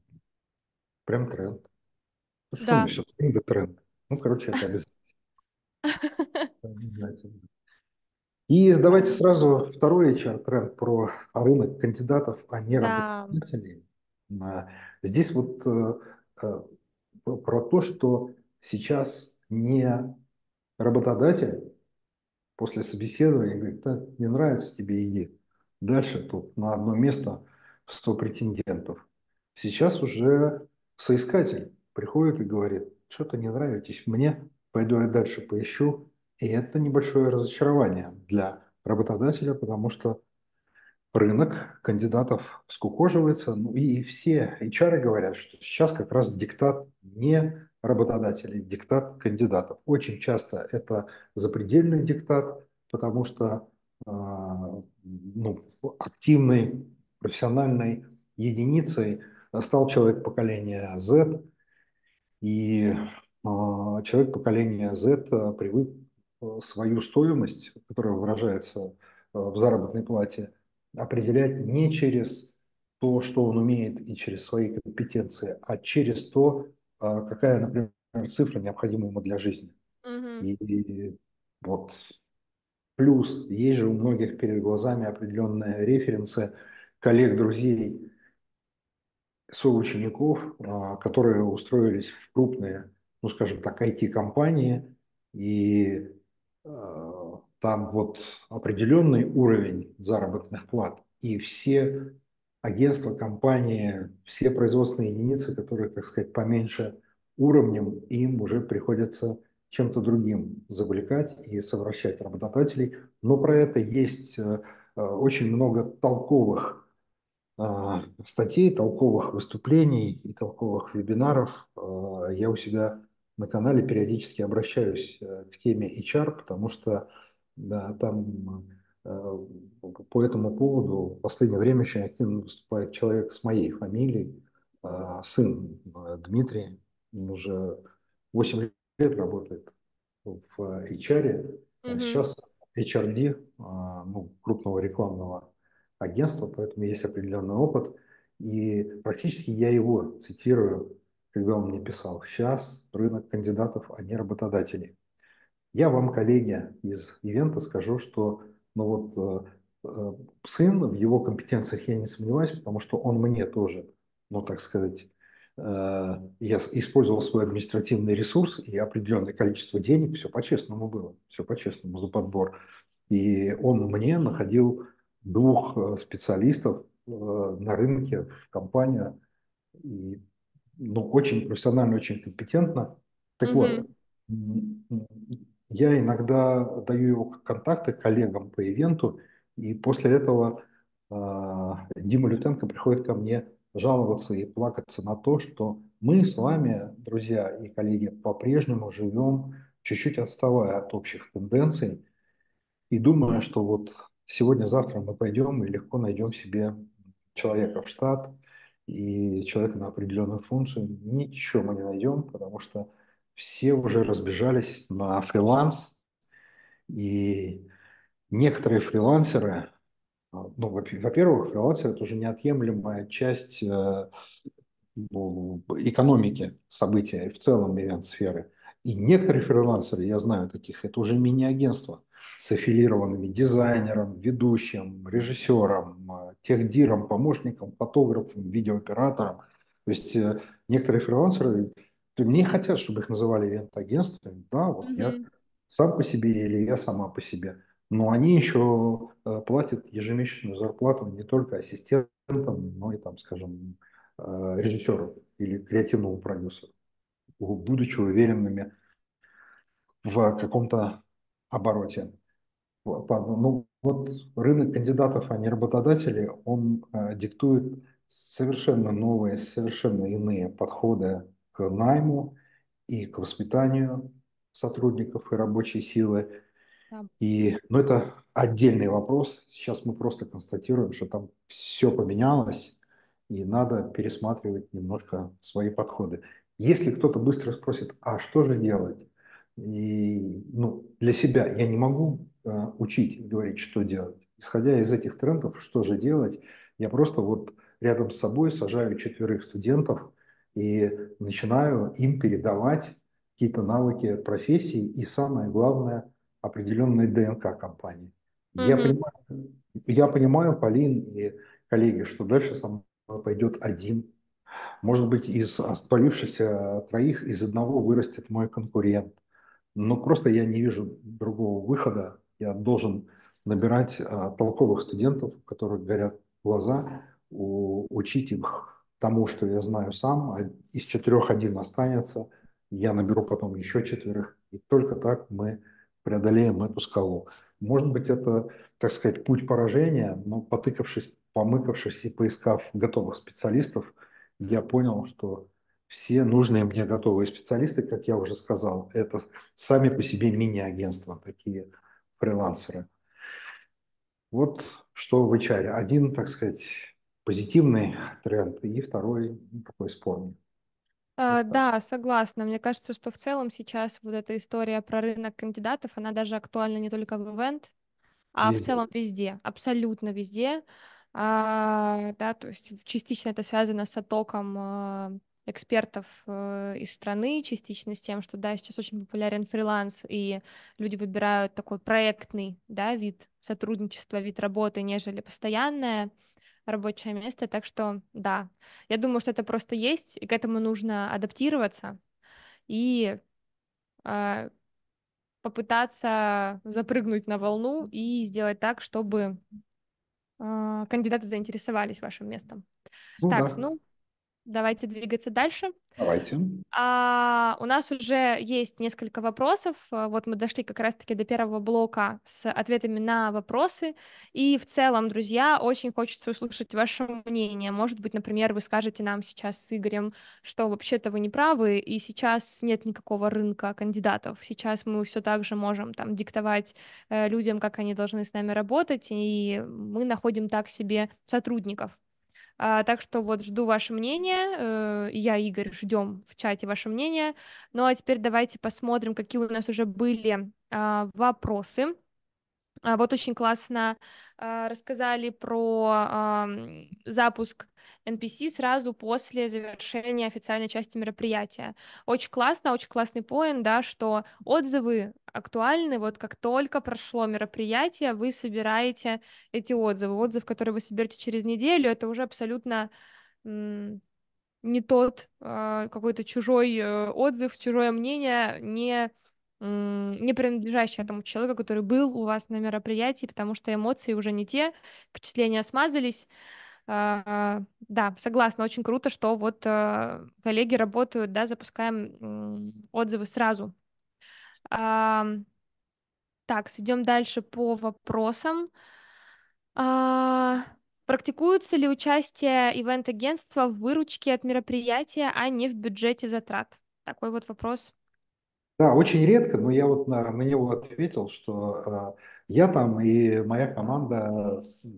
прям тренд. Ну, что мне да. все тренды, тренд. Ну, короче, это обязательно. И давайте Да. сразу второй HR-тренд про рынок кандидатов, а не Да. работодателей. Здесь вот про то, что сейчас не работодатель после собеседования говорит, да, не нравится тебе, иди. Дальше тут на одно место 100 претендентов. Сейчас уже соискатель. приходит и говорит, что-то не нравитесь мне, пойду я дальше поищу. И это небольшое разочарование для работодателя, потому что рынок кандидатов скукоживается. Ну и все HR говорят, что сейчас как раз диктат не работодателей, диктат кандидатов. Очень часто это запредельный диктат, потому что ну, активной профессиональной единицей стал человек поколения Z, и человек поколения Z привык свою стоимость, которая выражается в заработной плате, определять не через то, что он умеет, и через свои компетенции, а через то, какая, например, цифра необходима ему для жизни. Мгм. И вот плюс есть же у многих перед глазами определенные референсы коллег, друзей, соучеников, которые устроились в крупные, ну, скажем так, IT-компании, и там вот определенный уровень заработных плат, и все агентства, компании, все производственные единицы, которые, так сказать, поменьше уровнем, им уже приходится чем-то другим завлекать и совращать работодателей. Но про это есть очень много толковых статей, толковых выступлений и толковых вебинаров. Я у себя на канале периодически обращаюсь к теме HR, потому что да, там по этому поводу в последнее время очень активно выступает человек с моей фамилией, сын Дмитрий, он уже 8 лет работает в HR, Мгм. сейчас HRD, ну, крупного рекламного агентства, поэтому есть определенный опыт. И практически я его цитирую, когда он мне писал: сейчас рынок кандидатов, а не работодателей. Я вам, коллеги из ивента, скажу, что ну вот, сын, в его компетенциях я не сомневаюсь, потому что он мне тоже, ну так сказать, я использовал свой административный ресурс и определенное количество денег, все по-честному было, все по-честному за подбор. И он мне находил двух специалистов на рынке в компанию, и, ну, очень профессионально, очень компетентно. Так Мгм. вот, я иногда даю его контакты коллегам по ивенту, и после этого Дима Лютенко приходит ко мне жаловаться и плакаться на то, что мы с вами, друзья и коллеги, по-прежнему живем чуть-чуть отставая от общих тенденций, и думаю, что вот сегодня-завтра мы пойдем и легко найдем себе человека в штат и человека на определенную функцию. Ничего мы не найдем, потому что все уже разбежались на фриланс, и некоторые фрилансеры, ну, во-первых, фрилансер – это уже неотъемлемая часть экономики события и в целом ивент-сферы. И некоторые фрилансеры, я знаю таких, это уже мини-агентства с аффилированными дизайнером, ведущим, режиссером, техдиром, помощником, фотографом, видеооператором. То есть некоторые фрилансеры не хотят, чтобы их называли ивент-агентствами. Да, вот я Мгм. сам по себе или я сама по себе. Но они еще платят ежемесячную зарплату не только ассистентам, но и, там, скажем, режиссеру или креативному продюсеру, будучи уверенными в каком-то обороте. Ну, вот рынок кандидатов, а не работодателей, он диктует совершенно новые, совершенно иные подходы к найму и к воспитанию сотрудников и рабочей силы. Да. И, ну, это отдельный вопрос. Сейчас мы просто констатируем, что там все поменялось, и надо пересматривать немножко свои подходы. Если кто-то быстро спросит, а что же делать? И, ну, для себя я не могу учить и говорить, что делать. Исходя из этих трендов, что же делать, я просто вот рядом с собой сажаю 4 студентов и начинаю им передавать какие-то навыки профессии и, самое главное, определенной ДНК компании. Мгм. Я понимаю, Полин и коллеги, что дальше со мной пойдет один. Может быть, из оставившихся троих из одного вырастет мой конкурент. Но просто я не вижу другого выхода. Я должен набирать толковых студентов, у которых горят глаза, учить их тому, что я знаю сам, из четырех один останется, я наберу потом еще четверых, и только так мы преодолеем эту скалу. Может быть, это, так сказать, путь поражения, но потыкавшись, помыкавшись и поискав готовых специалистов, я понял, что все нужные мне готовые специалисты, как я уже сказал, это сами по себе мини-агентства, такие фрилансеры. Вот что в HR. Один, так сказать, позитивный тренд, и второй такой спорный. Вот так. Да, согласна. Мне кажется, что в целом сейчас вот эта история про рынок кандидатов, она даже актуальна не только в ивент, а в Везде. целом везде, абсолютно везде. Да, то есть частично это связано с оттоком экспертов из страны, частично с тем, что, да, сейчас очень популярен фриланс, и люди выбирают такой проектный, да, вид сотрудничества, вид работы, нежели постоянное рабочее место. Так что, да, я думаю, что это просто есть, и к этому нужно адаптироваться и э, попытаться запрыгнуть на волну и сделать так, чтобы кандидаты заинтересовались вашим местом. Ну Так, да, ну, давайте двигаться дальше. давайте. У нас уже есть несколько вопросов. Вот мы дошли как раз-таки до первого блока с ответами на вопросы. И в целом, друзья, очень хочется услышать ваше мнение. Может быть, например, вы скажете нам сейчас с Игорем, что вообще-то вы не правы, и сейчас нет никакого рынка кандидатов. Сейчас мы все так же можем там диктовать людям, как они должны с нами работать, и мы находим так себе сотрудников. Так что вот жду ваше мнение. Я, Игорь, ждем в чате ваше мнение. Ну а теперь давайте посмотрим, какие у нас уже были вопросы. Вот очень классно рассказали про запуск NPC сразу после завершения официальной части мероприятия. Очень классно, очень классный поинт, да, что отзывы актуальны, вот как только прошло мероприятие, вы собираете эти отзывы. Отзыв, который вы соберете через неделю, это уже абсолютно не тот какой-то чужой отзыв, чужое мнение, не принадлежащее этому человеку, который был у вас на мероприятии, потому что эмоции уже не те, впечатления смазались. Да, согласна, очень круто, что вот коллеги работают, да, запускаем отзывы сразу. Ам, так, идем дальше по вопросам. А, Практикуется ли участие ивент-агентства в выручке от мероприятия, а не в бюджете затрат? Такой вот вопрос. Да, очень редко, но я вот на него ответил, что я там и моя команда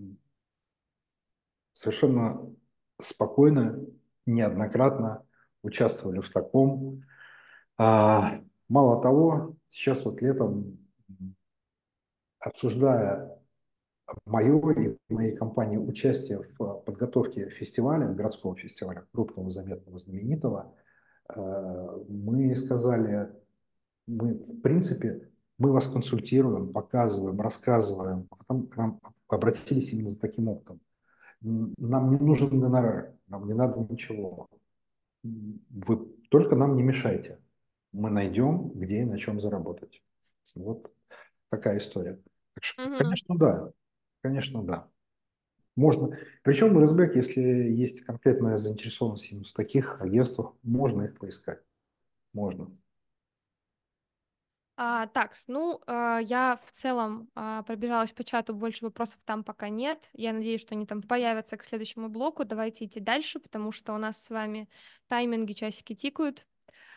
совершенно спокойно, неоднократно участвовали в таком. Мало того, сейчас вот летом, обсуждая мое и моей компании участие в подготовке фестиваля, городского фестиваля, крупного, заметного, знаменитого, мы сказали, мы, в принципе, мы вас консультируем, показываем, рассказываем, а там к нам обратились именно за таким опытом. Нам не нужен гонорар, нам не надо ничего. Вы только нам не мешайте. Мы найдем, где и на чем заработать. Вот такая история. Так что, Мгм. конечно, да. Конечно, да. Можно. Причем в РСБЭК, если есть конкретная заинтересованность именно в таких агентствах, можно их поискать. Можно. Я в целом пробежалась по чату, больше вопросов там пока нет. Я надеюсь, что они там появятся к следующему блоку. Давайте идти дальше, потому что у нас с вами тайминги, часики тикают.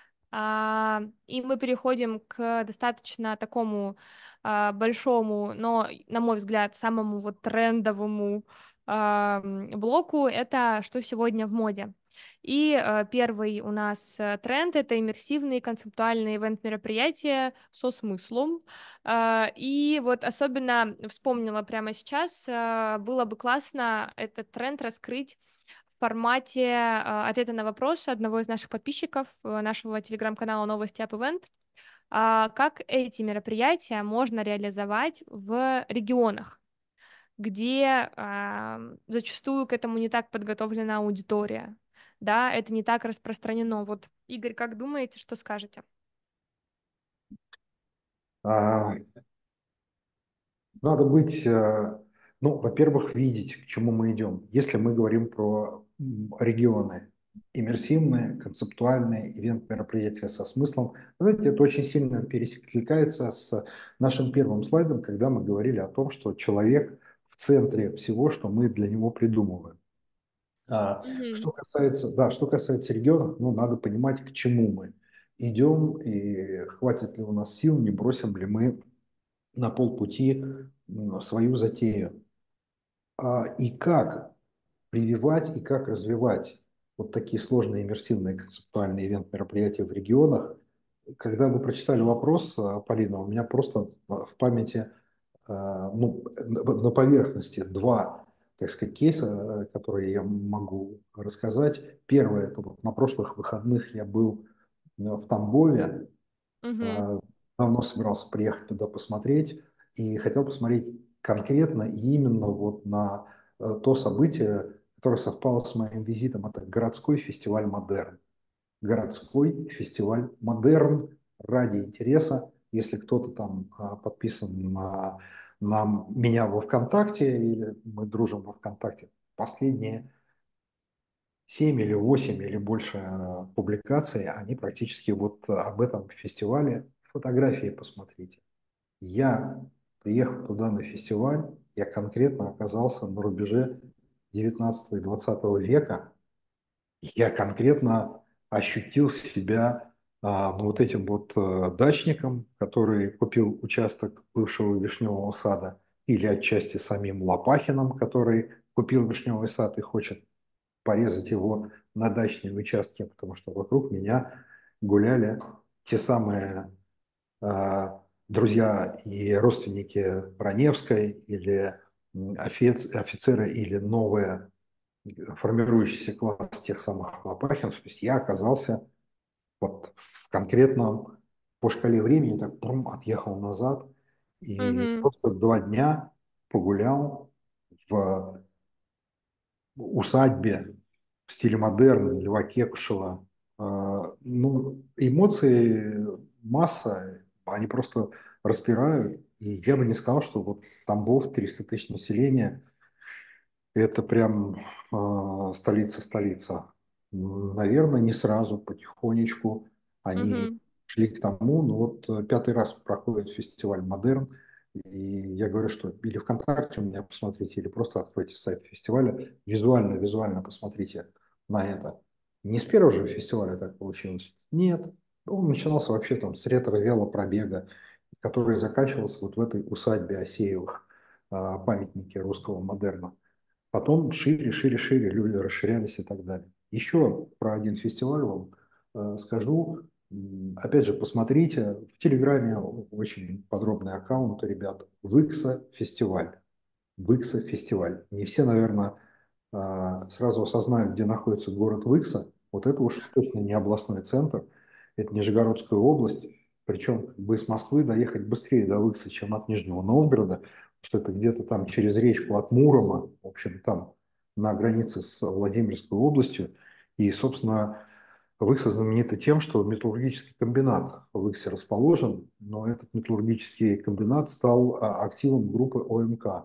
И мы переходим к достаточно такому большому, но, на мой взгляд, самому вот трендовому блоку. Это «Что сегодня в моде?». И первый у нас тренд — это иммерсивные концептуальные ивент-мероприятия со смыслом. И вот особенно вспомнила прямо сейчас, было бы классно этот тренд раскрыть в формате ответа на вопрос одного из наших подписчиков нашего телеграм-канала «Новости App Event». Как эти мероприятия можно реализовать в регионах, где зачастую к этому не так подготовлена аудитория, да, это не так распространено. Вот, Игорь, как думаете, что скажете? А, Надо быть, ну, во-первых, видеть, к чему мы идем. Если мы говорим про регионы. Иммерсивные, концептуальные, ивент-мероприятия со смыслом. Знаете, это очень сильно перекликается с нашим первым слайдом, когда мы говорили о том, что человек в центре всего, что мы для него придумываем. Мгм. Что касается регионов, ну, надо понимать, к чему мы идем и хватит ли у нас сил, не бросим ли мы на полпути свою затею. И как прививать и как развивать вот такие сложные иммерсивные концептуальные ивент-мероприятия в регионах. Когда вы прочитали вопрос, Полина, у меня просто в памяти, ну, на поверхности два, так сказать, кейса, которые я могу рассказать. Первое, это вот на прошлых выходных я был в Тамбове, Мгм. э, давно собирался приехать туда посмотреть и хотел посмотреть конкретно и именно вот на то событие, которое совпало с моим визитом. Это городской фестиваль «Модерн». Городской фестиваль «Модерн» ради интереса. Если кто-то там подписан на меня во ВКонтакте или мы дружим во ВКонтакте, последние 7 или 8 или больше публикаций, они практически вот об этом фестивале. Фотографии посмотрите. Я приехал туда на фестиваль, я конкретно оказался на рубеже 19 и 20 века. Я конкретно ощутил себя ну, вот этим вот дачником, который купил участок бывшего Вишневого сада, или отчасти самим Лопахиным, который купил Вишневый сад и хочет порезать его на дачные участки, потому что вокруг меня гуляли те самые друзья и родственники Раневской или офицеры или новые формирующийся класс тех самых Лопахин. То есть я оказался вот в конкретном по шкале времени так отъехал назад и Мгм. просто 2 дня погулял в усадьбе в стиле модерн Льва Кекушева. Ну, эмоции масса, они просто распирают. И я бы не сказал, что вот Тамбов, 300 тысяч населения, это прям столица-столица. Наверное, не сразу, потихонечку они Мгм. шли к тому. Но вот 5-й раз проходит фестиваль «Модерн». И я говорю, что или ВКонтакте у меня посмотрите, или просто откройте сайт фестиваля. Визуально посмотрите на это. Не с первого же фестиваля так получилось. Нет. Он начинался вообще там с ретро-велопробега, который заканчивался вот в этой усадьбе Осеевых, памятнике русского модерна. Потом шире, люди расширялись и так далее. Еще про один фестиваль вам скажу. Опять же, посмотрите, в Телеграме очень подробный аккаунт у ребят. Выкса фестиваль. Выкса фестиваль. Не все, наверное, сразу осознают, где находится город Выкса. Вот это уж точно не областной центр, это Нижегородская область. Причем как бы из Москвы доехать быстрее до Выкса, чем от Нижнего Новгорода, что это где-то там через речку от Мурома, в общем, там на границе с Владимирской областью. И, собственно, Выкса знаменита тем, что металлургический комбинат в Выксе расположен, но этот металлургический комбинат стал активом группы ОМК.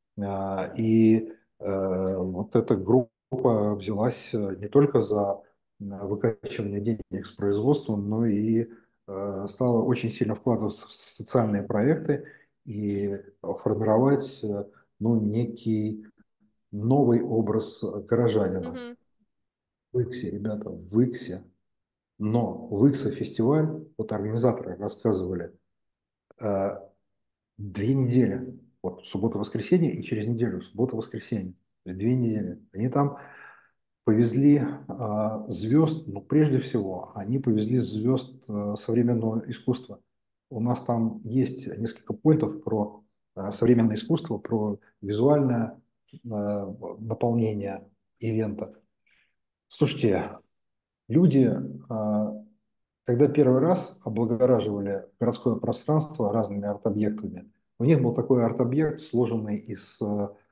И вот эта группа взялась не только за выкачивание денег с производства, но и стала очень сильно вкладываться в социальные проекты и формировать ну, некий новый образ горожанина. Мгм. В Иксе, ребята, в Иксе. Но в Иксе фестиваль, вот организаторы рассказывали, э, 2 недели. Вот суббота-воскресенье и через неделю суббота-воскресенье. То есть 2 недели. Они там повезли звезд, ну, прежде всего, они повезли звезд современного искусства. У нас там есть несколько поинтов про современное искусство, про визуальное наполнение ивента. Слушайте, люди, когда первый раз облагораживали городское пространство разными арт-объектами, у них был такой арт-объект, сложенный из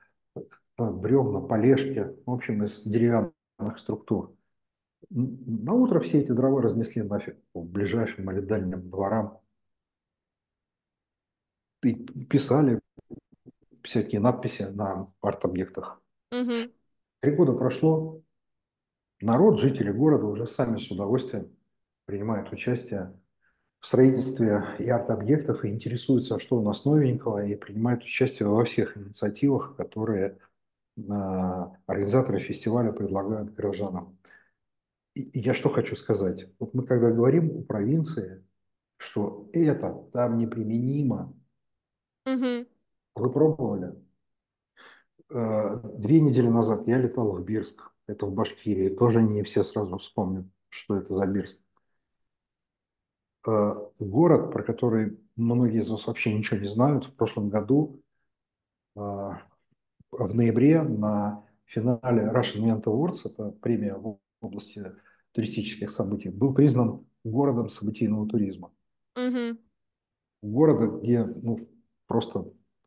бревна, полежки, в общем, из деревянных структур. На утро все эти дрова разнесли нафиг по ближайшим или дальним дворам и писали всякие надписи на арт-объектах. Мгм. 3 года прошло, Народ, жители города уже сами с удовольствием принимают участие в строительстве и арт-объектов и интересуются, а что у нас новенького, и принимают участие во всех инициативах, которые организаторы фестиваля предлагают горожанам. И я что хочу сказать. Вот мы когда говорим о провинции, что это там неприменимо, Мгм. вы пробовали? 2 недели назад я летал в Бирск, это в Башкирии, тоже не все сразу вспомнят, что это за Бирск. Город, про который многие из вас вообще ничего не знают, в прошлом году в ноябре на финале Russian Event Awards, это премия в области туристических событий, был признан городом событийного туризма. Мгм. Города, где ну, просто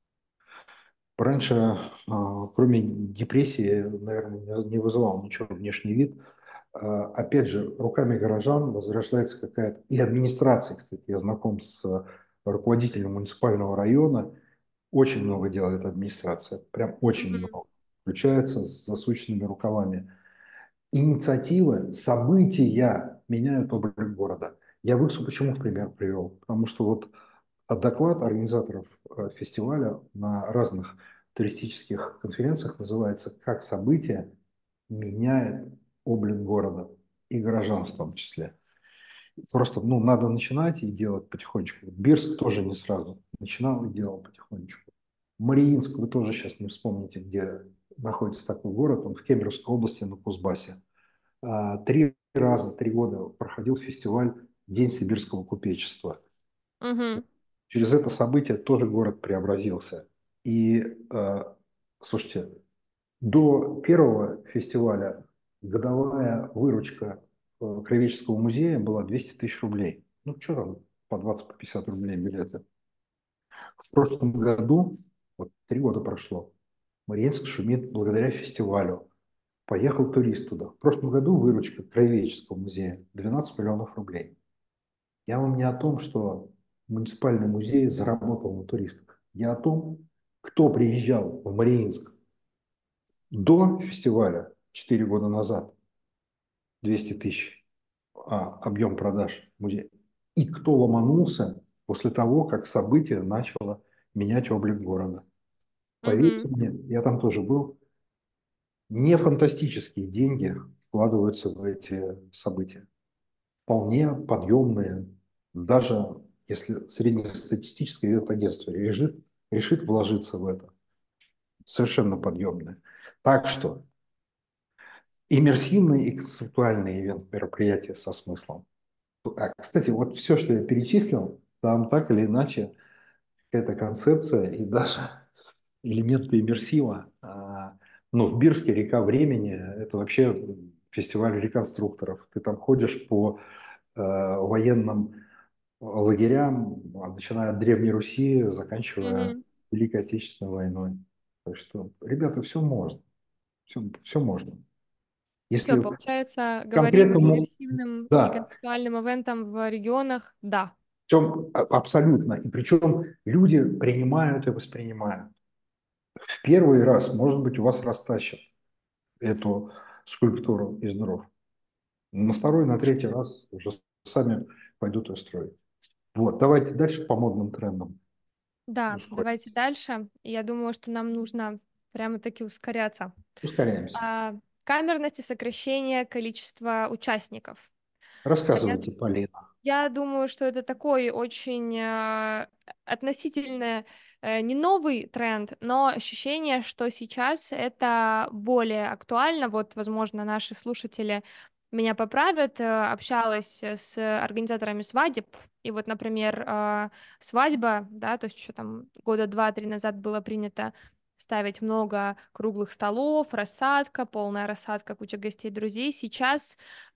раньше, кроме депрессии, наверное, не вызывал ничего внешний вид. Опять же, руками горожан возрождается какая-то... И администрация, кстати, я знаком с руководителем муниципального района, очень много делает администрация, прям очень Мгм. много. Включается с засученными рукавами. Инициативы, события меняют облик города. Я Выксу почему в пример привел? Потому что вот доклад организаторов фестиваля на разных туристических конференциях называется «Как событие меняет облик города и горожан в том числе». Просто ну, надо начинать и делать потихонечку. Бирск тоже не сразу. Начинал и делал потихонечку. Мариинск вы тоже сейчас не вспомните, где находится такой город. Он в Кемеровской области на Кузбассе. 3 раза, 3 года проходил фестиваль День сибирского купечества. Мгм. Через это событие тоже город преобразился. И, слушайте, до первого фестиваля годовая выручка Краеведческого музея была 200 тысяч рублей. Ну, что там, по 20, по 50 рублей билеты. В прошлом году, вот 3 года прошло, Мариинск шумит благодаря фестивалю. Поехал турист туда. В прошлом году выручка Краеведческого музея 12 миллионов рублей. Я вам не о том, что муниципальный музей заработал на туристах. Я о том, кто приезжал в Мариинск до фестиваля 4 года назад, 200 тысяч объем продаж музея, и кто ломанулся после того, как событие начало менять облик города. Поверьте Мгм. мне, я там тоже был, не фантастические деньги вкладываются в эти события. Вполне подъемные, даже если среднестатистическое ивент-агентство решит вложиться в это, совершенно подъемные. Так что иммерсивные и концептуальные ивент-мероприятия со смыслом. Кстати, вот все, что я перечислил, там так или иначе какая-то концепция и даже элементы иммерсива. Ну, в Бирске река времени – это вообще фестиваль реконструкторов. Ты там ходишь по военным лагерям, начиная от Древней Руси, заканчивая Мгм. Великой Отечественной войной. Так что, ребята, все можно. Все можно. Все, Если получается, говорим конкретному... иммерсивным и Да, концептуальным ивентам в регионах, да. все абсолютно. И причем люди принимают и воспринимают. В первый раз, может быть, у вас растащат эту скульптуру из дров. На второй, на третий раз уже сами пойдут и строить. Вот, давайте дальше по модным трендам Да, ускорим. давайте дальше. Я думаю, что нам нужно прямо-таки ускоряться. Ускоряемся. А, Камерность и сокращение количества участников. Я Рассказывайте, Полина. Я думаю, что это такой очень относительно не новый тренд, но ощущение, что сейчас это более актуально. Вот, возможно, наши слушатели меня поправят. Общалась с организаторами свадеб, и вот, например, свадьба, да, то есть еще там года 2-3 назад было принято ставить много круглых столов, рассадка, полная рассадка, куча гостей, друзей. Сейчас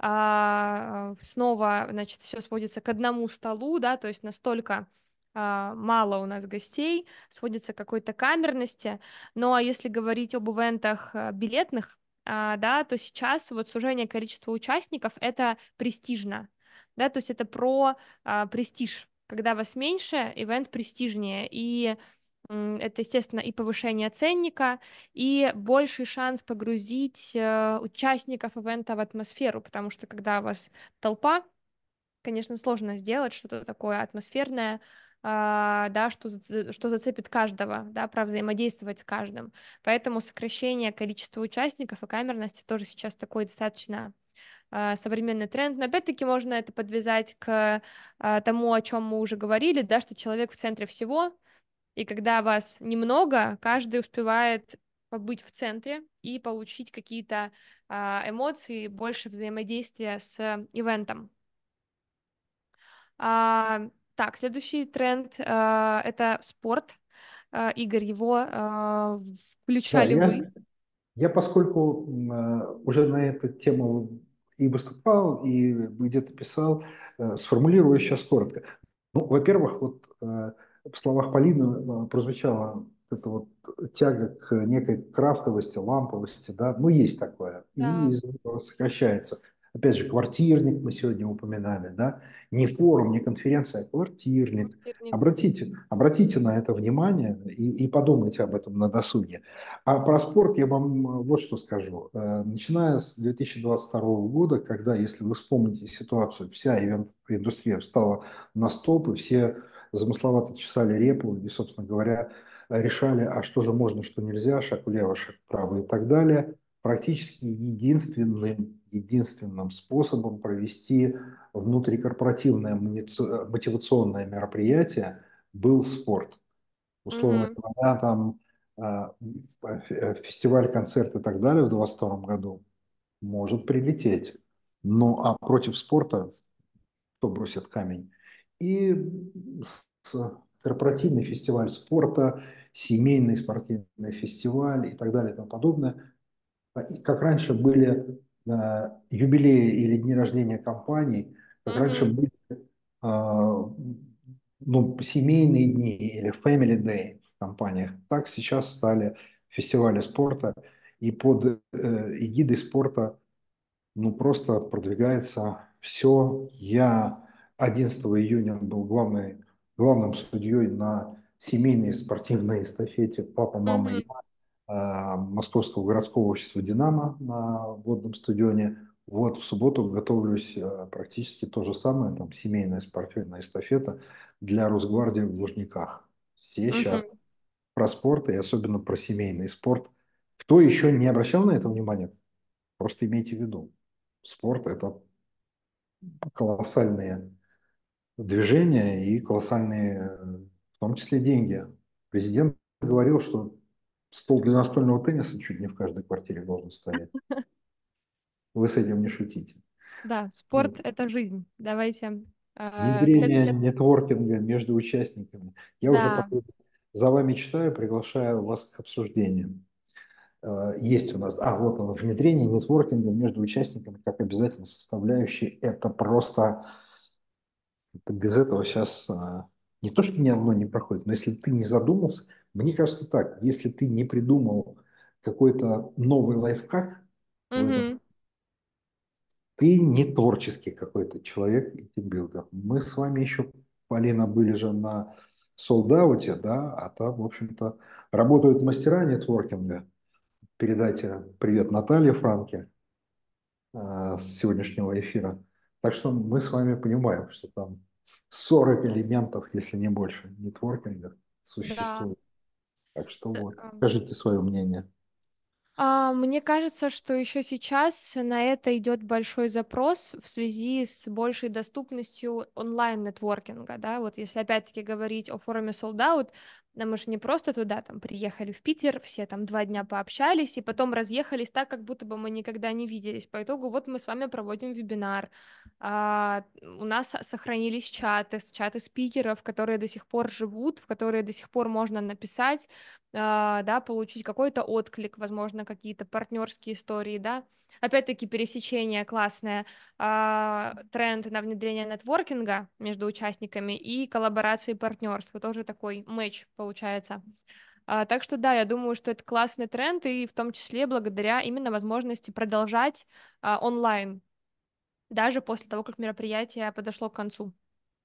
снова, значит, все сводится к одному столу, да, то есть настолько мало у нас гостей, сводится к какой-то камерности. Ну а если говорить об ивентах билетных, да, то сейчас вот сужение количества участников это престижно, да, то есть это про престиж. Когда вас меньше, ивент престижнее. И Это, естественно, и повышение ценника, и больший шанс погрузить участников ивента в атмосферу, потому что когда у вас толпа, конечно, сложно сделать что-то такое атмосферное, да, что зацепит каждого, да, взаимодействовать с каждым. Поэтому сокращение количества участников и камерности тоже сейчас такой достаточно современный тренд. Но опять-таки можно это подвязать к тому, о чем мы уже говорили, да, что человек в центре всего, и когда вас немного, каждый успевает побыть в центре и получить какие-то эмоции, больше взаимодействия с ивентом. Так, следующий тренд это спорт. Игорь, его Да, включали вы. я поскольку уже на эту тему и выступал, и где-то писал, сформулирую сейчас коротко. Ну, во-первых, вот в словах Полины прозвучала эта вот тяга к некой крафтовости, ламповости, да, ну, есть такое, и Да, из этого сокращается. Опять же, квартирник мы сегодня упоминали, да, не форум, не конференция, а квартирник. квартирник. Обратите на это внимание и подумайте об этом на досуге. А про спорт я вам вот что скажу. Начиная с 2022 года, когда, если вы вспомните ситуацию, вся ивент-индустрия встала на стоп, и все замысловато чесали репу и, собственно говоря, решали, а что же можно, что нельзя, шаг влево, шаг вправо и так далее. Практически единственным способом провести внутрикорпоративное мотивационное мероприятие был спорт. Условно Мгм. говоря, там фестиваль, концерт и так далее в 2022 году может прилететь. Ну, а против спорта кто бросит камень? И корпоративный фестиваль спорта, семейный спортивный фестиваль и так далее и тому подобное. И как раньше были юбилеи или дни рождения компаний, как раньше Мгм. были ну, семейные дни или family day в компаниях, так сейчас стали фестивали спорта, и под эгидой спорта ну, просто продвигается все. Я 11 июня был главным судьей на семейной спортивной эстафете «Папа, мама, я» Мгм. Московского городского общества «Динамо» на водном стадионе. Вот в субботу готовлюсь практически то же самое, там семейная спортивная эстафета для Росгвардии в Лужниках. Все сейчас Мгм. про спорт и особенно про семейный спорт. Кто еще не обращал на это внимание, просто имейте в виду. Спорт – это колоссальные движения и колоссальные, в том числе, деньги. Президент говорил, что стол для настольного тенниса чуть не в каждой квартире должен стоять. Вы с этим не шутите. Да, спорт это жизнь. Давайте Внедрение следующее. нетворкинга между участниками. Я уже Да. за вами читаю, приглашаю вас к обсуждению. Есть у нас, вот оно, внедрение нетворкинга между участниками как обязательно составляющей. Это просто, без этого сейчас не то, что ни одно не проходит, но если ты не задумался, мне кажется так, если ты не придумал какой-то новый лайфхак в этом, Мгм. ты не творческий какой-то человек и тимбилдер. Мы с вами еще, Полина, были же на солдауте, да, а там, в общем-то, работают мастера нетворкинга. Передайте привет Наталье Франке с сегодняшнего эфира. Так что мы с вами понимаем, что там 40 элементов, если не больше, нетворкинга Да. существует. Так что вот, Ам, скажите свое мнение. Мне кажется, что еще сейчас на это идет большой запрос в связи с большей доступностью онлайн-нетворкинга, да, вот если опять-таки говорить о форуме Sold Out, да, мы же не просто туда там приехали в Питер, все там 2 дня пообщались и потом разъехались так, как будто бы мы никогда не виделись. По итогу вот мы с вами проводим вебинар, у нас сохранились чаты спикеров, которые до сих пор живут, в которые до сих пор можно написать, да, получить какой-то отклик, возможно, какие-то партнерские истории, да. Опять-таки пересечение классное, тренд на внедрение нетворкинга между участниками и коллаборации партнерства, тоже такой матч получается. Так что да, я думаю, что это классный тренд, и в том числе благодаря именно возможности продолжать онлайн, даже после того, как мероприятие подошло к концу.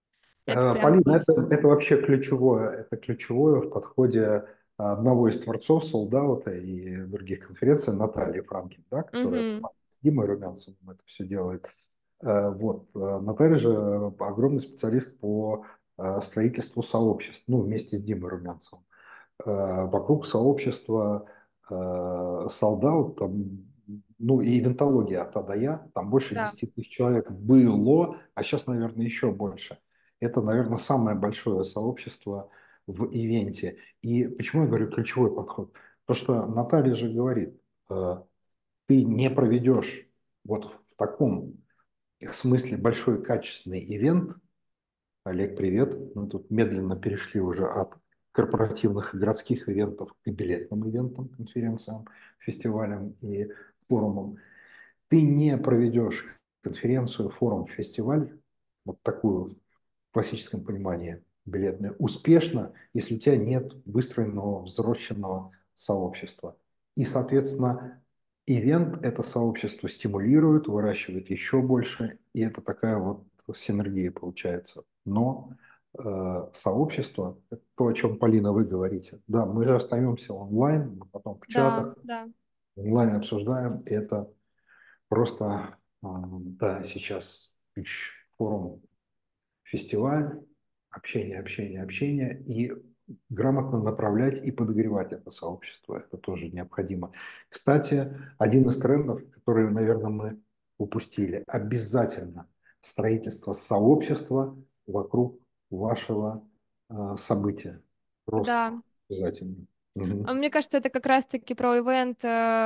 Это прям Полина, плюс. это вообще ключевое, это ключевое в подходе одного из творцов Солдаута и других конференций, Натальи Франкин, да, которая Мгм. с Димой Румянцевым это все делает. Наталья же огромный специалист по строительству сообществ, ну, вместе с Димой Румянцевым. Вокруг сообщества солдат, там, ну и ивентология от А до Я, там больше Да, 10 тысяч человек было, а сейчас, наверное, еще больше. Это, наверное, самое большое сообщество в ивенте. И почему я говорю ключевой подход? То, что Наталья же говорит, ты не проведешь вот в таком смысле большой качественный ивент. Олег, привет. Мы тут медленно перешли уже от корпоративных и городских ивентов к билетным ивентам, конференциям, фестивалям и форумам. Ты не проведешь конференцию, форум, фестиваль, вот такую в классическом понимании билетную, успешно, если у тебя нет выстроенного, взросленного сообщества. И, соответственно, ивент это сообщество стимулирует, выращивает еще больше, и это такая вот синергия получается. Но сообщество, это то, о чем, Полина, вы говорите. Да, мы же остаемся онлайн, мы потом в да, чатах, да. онлайн обсуждаем, и это просто, да, сейчас форум, фестиваль, общение, общение, общение, и грамотно направлять и подогревать это сообщество. Это тоже необходимо. Кстати, один из трендов, который, наверное, мы упустили, обязательно строительство сообщества вокруг вашего события. Просто Да. обязательно. Мгм. Мне кажется, это как раз-таки про ивент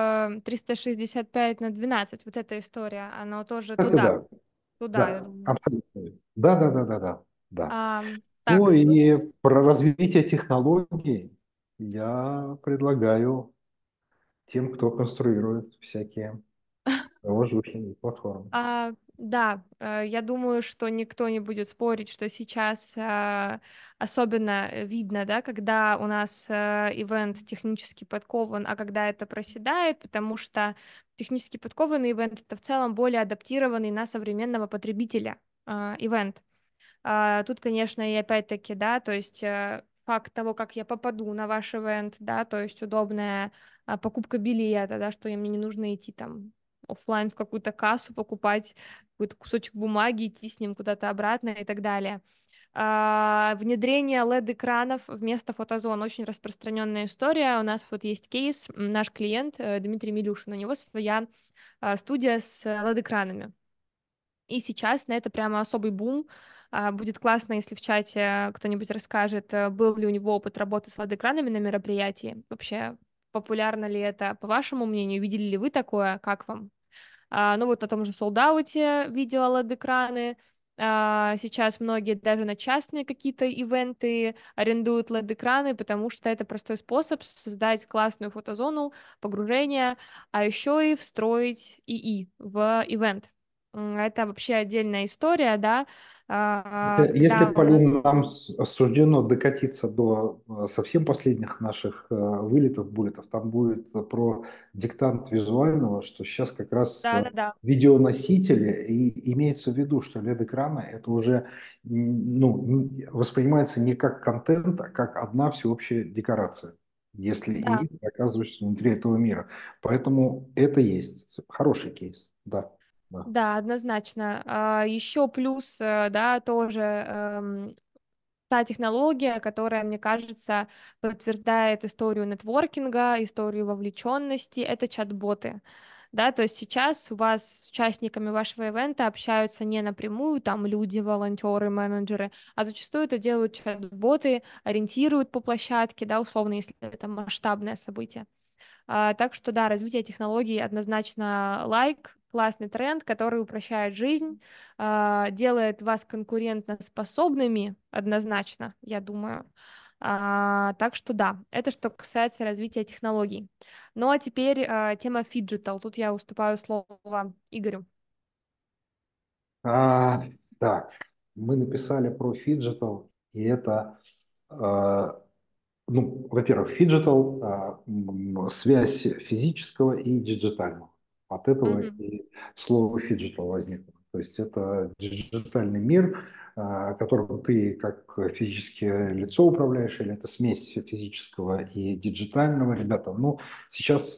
365/12. Вот эта история, она тоже Кстати, туда, да, туда, я да, думаю. абсолютно. Да, да, да, да, да, да. А, так, Ну и про развитие технологий я предлагаю тем, кто конструирует всякие приложухи и платформы. Да, я думаю, что никто не будет спорить, что сейчас особенно видно, да, когда у нас ивент технически подкован, а когда это проседает, потому что технически подкованный ивент это в целом более адаптированный на современного потребителя ивент. Тут, конечно, и опять-таки, да, то есть факт того, как я попаду на ваш ивент, да, то есть удобная покупка билета, да, что мне не нужно идти там оффлайн в какую-то кассу покупать какой-то кусочек бумаги, идти с ним куда-то обратно и так далее. Внедрение LED-экранов вместо фотозон очень распространенная история. У нас вот есть кейс, наш клиент Дмитрий Милюшин, у него своя студия с LED-экранами. И сейчас на это прямо особый бум. Будет классно, если в чате кто-нибудь расскажет, был ли у него опыт работы с LED-экранами на мероприятии. Вообще, популярно ли это, по вашему мнению? Видели ли вы такое? Как вам? Ну вот на том же Солдауте видела LED-экраны. Сейчас многие даже на частные какие-то ивенты арендуют LED-экраны, потому что это простой способ создать классную фотозону, погружение, а еще и встроить ИИ в ивент. Это вообще отдельная история, да, Если, когда у нас... Полина, нам суждено докатиться до совсем последних наших вылетов, буллетов, там будет про диктант визуального, что сейчас как раз Да-да-да. видеоносители, и имеется в виду, что LED-экраны это уже ну, воспринимается не как контент, а как одна всеобщая декорация, если Да. и ты оказываешься внутри этого мира. Поэтому это есть хороший кейс, да, да. Да, однозначно. Еще плюс, да, тоже та технология, которая, мне кажется, подтверждает историю нетворкинга, историю вовлеченности, это чат-боты. Да, то есть сейчас у вас с участниками вашего ивента общаются не напрямую там люди, волонтеры, менеджеры, а зачастую это делают чат-боты, ориентируют по площадке, да, условно, если это масштабное событие. Так что да, развитие технологий однозначно лайк, классный тренд, который упрощает жизнь, делает вас конкурентоспособными однозначно, я думаю. Так что да, это что касается развития технологий. Ну а теперь тема фиджитал. Тут я уступаю слово Игорю. А, так, мы написали про фиджитал, и это, ну, во-первых, фиджитал, связь физического и диджитального. От этого Мгм. и слово фиджитал возникло. То есть это диджитальный мир, которым ты как физическое лицо управляешь, или это смесь физического и диджитального, ребята. Ну, сейчас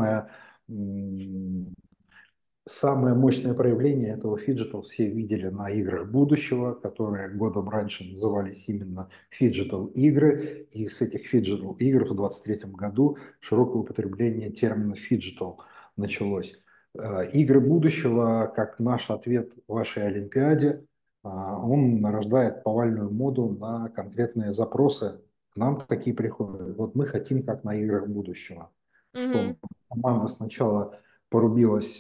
самое мощное проявление этого фиджитал все видели на играх будущего, которые годом раньше назывались именно фиджитал игры. И с этих фиджитал игр в 2023 году широкое употребление термина фиджитал началось. Игры будущего, как наш ответ вашей Олимпиаде, он рождает повальную моду на конкретные запросы. К нам такие приходят. Вот мы хотим, как на играх будущего. Что Мгм. команда сначала порубилась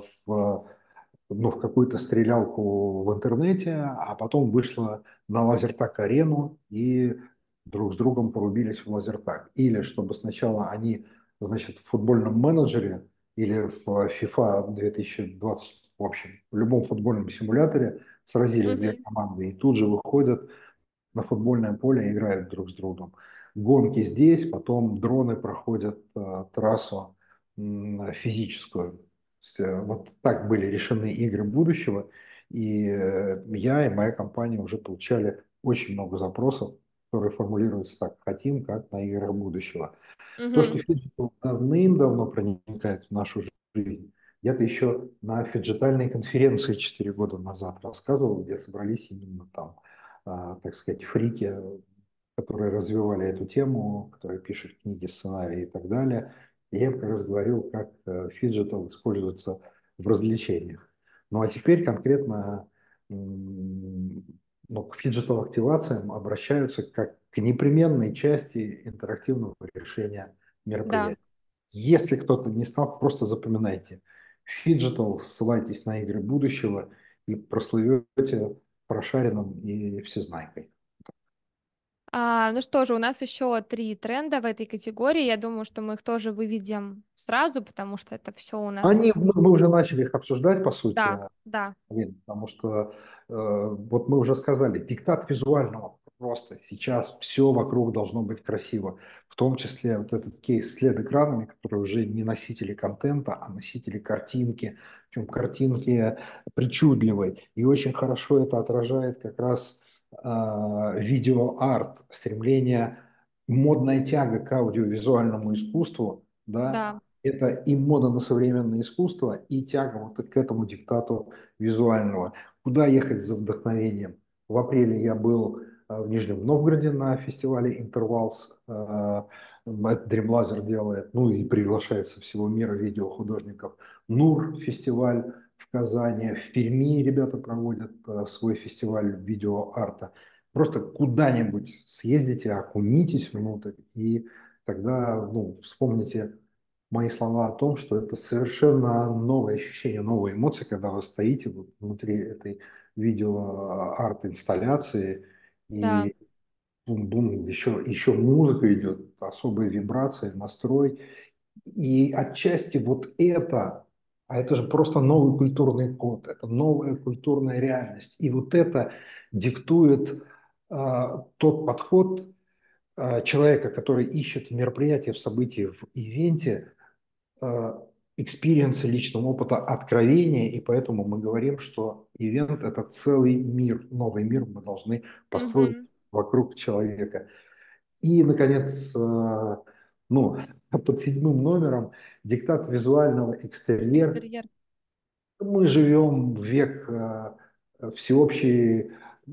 в какую-то стрелялку в интернете, а потом вышла на лазертаг-арену и друг с другом порубились в лазертаг. Или чтобы сначала они, значит, в футбольном менеджере или в FIFA 2020, в общем, в любом футбольном симуляторе сразились две Мгм. команды и тут же выходят на футбольное поле и играют друг с другом. Гонки здесь, потом дроны проходят трассу физическую. Вот так были решены игры будущего. И я и моя компания уже получали очень много запросов, которые формулируются так: хотим, как на играх будущего. То, что Мгм. фиджитал давным-давно проникает в нашу жизнь, я-то еще на фиджитальной конференции 4 года назад рассказывал, где собрались именно там, так сказать, фрики, которые развивали эту тему, которые пишут книги, сценарии и так далее. И я как раз говорил, как фиджитал используется в развлечениях. Ну а теперь конкретно к фиджитал-активациям обращаются как к непременной части интерактивного решения Да. мероприятия. Если кто-то не знал, просто запоминайте. Фиджитал, ссылайтесь на игры будущего и прослывете прошаренным и всезнайкой. Ну что же, у нас еще 3 тренда в этой категории. Я думаю, что мы их тоже выведем сразу, потому что это все у нас. Мы уже начали их обсуждать, по сути, Да, да, Потому что вот мы уже сказали, диктат визуального просто сейчас все вокруг должно быть красиво. В том числе вот этот кейс с LED-экранами, которые уже не носители контента, а носители картинки. Причем картинки причудливые. И очень хорошо это отражает как раз видеоарт, стремление, модная тяга к аудиовизуальному искусству, да, да. это и мода на современное искусство, и тяга вот к этому диктату визуального. Куда ехать за вдохновением? В апреле я был в Нижнем Новгороде на фестивале Интервалс. Это Dreamlaser делает, ну и приглашает со всего мира видеохудожников. Нур фестиваль в Казани, в Перми ребята проводят свой фестиваль видеоарта. Просто куда-нибудь съездите, окунитесь внутрь, и тогда вспомните мои слова о том, что это совершенно новое ощущение, новые эмоции, когда вы стоите вот внутри этой видео-арт-инсталляции, Да, и бум-бум, еще музыка идет, особые вибрации, настрой. И отчасти вот это, а это же просто новый культурный код, это новая культурная реальность. И вот это диктует тот подход человека, который ищет в мероприятии, в событии, в ивенте, экспириенса личного опыта, откровения, и поэтому мы говорим, что ивент – это целый мир, новый мир мы должны построить мгм. вокруг человека. И, наконец, ну, под 7 номером диктат визуального экстерьер. Экстерьер. Мы живем в век всеобщей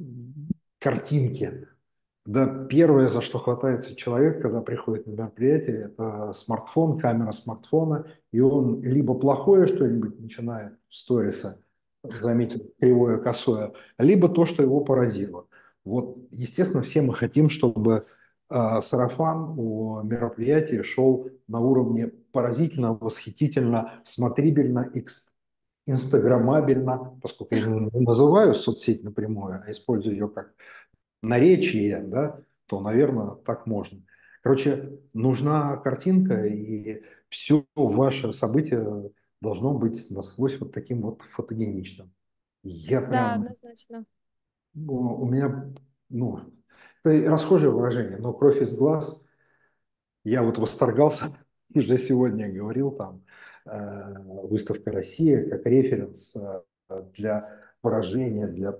картинки. Да, первое, за что хватается человек, когда приходит на мероприятие, это смартфон, камера смартфона, и он либо плохое что-нибудь начинает в сториса, заметит кривое, косое, либо то, что его поразило. Вот, естественно, все мы хотим, чтобы сарафан о мероприятии шел на уровне поразительно, восхитительно, смотрибельно, инстаграмабельно, поскольку я не называю соцсеть напрямую, а использую ее как наречие, да, то, наверное, так можно. Короче, нужна картинка, и все ваше событие должно быть насквозь вот таким вот фотогеничным. Я Да, прям, однозначно. у меня, ну, это расхожее выражение, но кровь из глаз. Я вот восторгался, уже сегодня говорил, там, выставка России как референс для поражения, для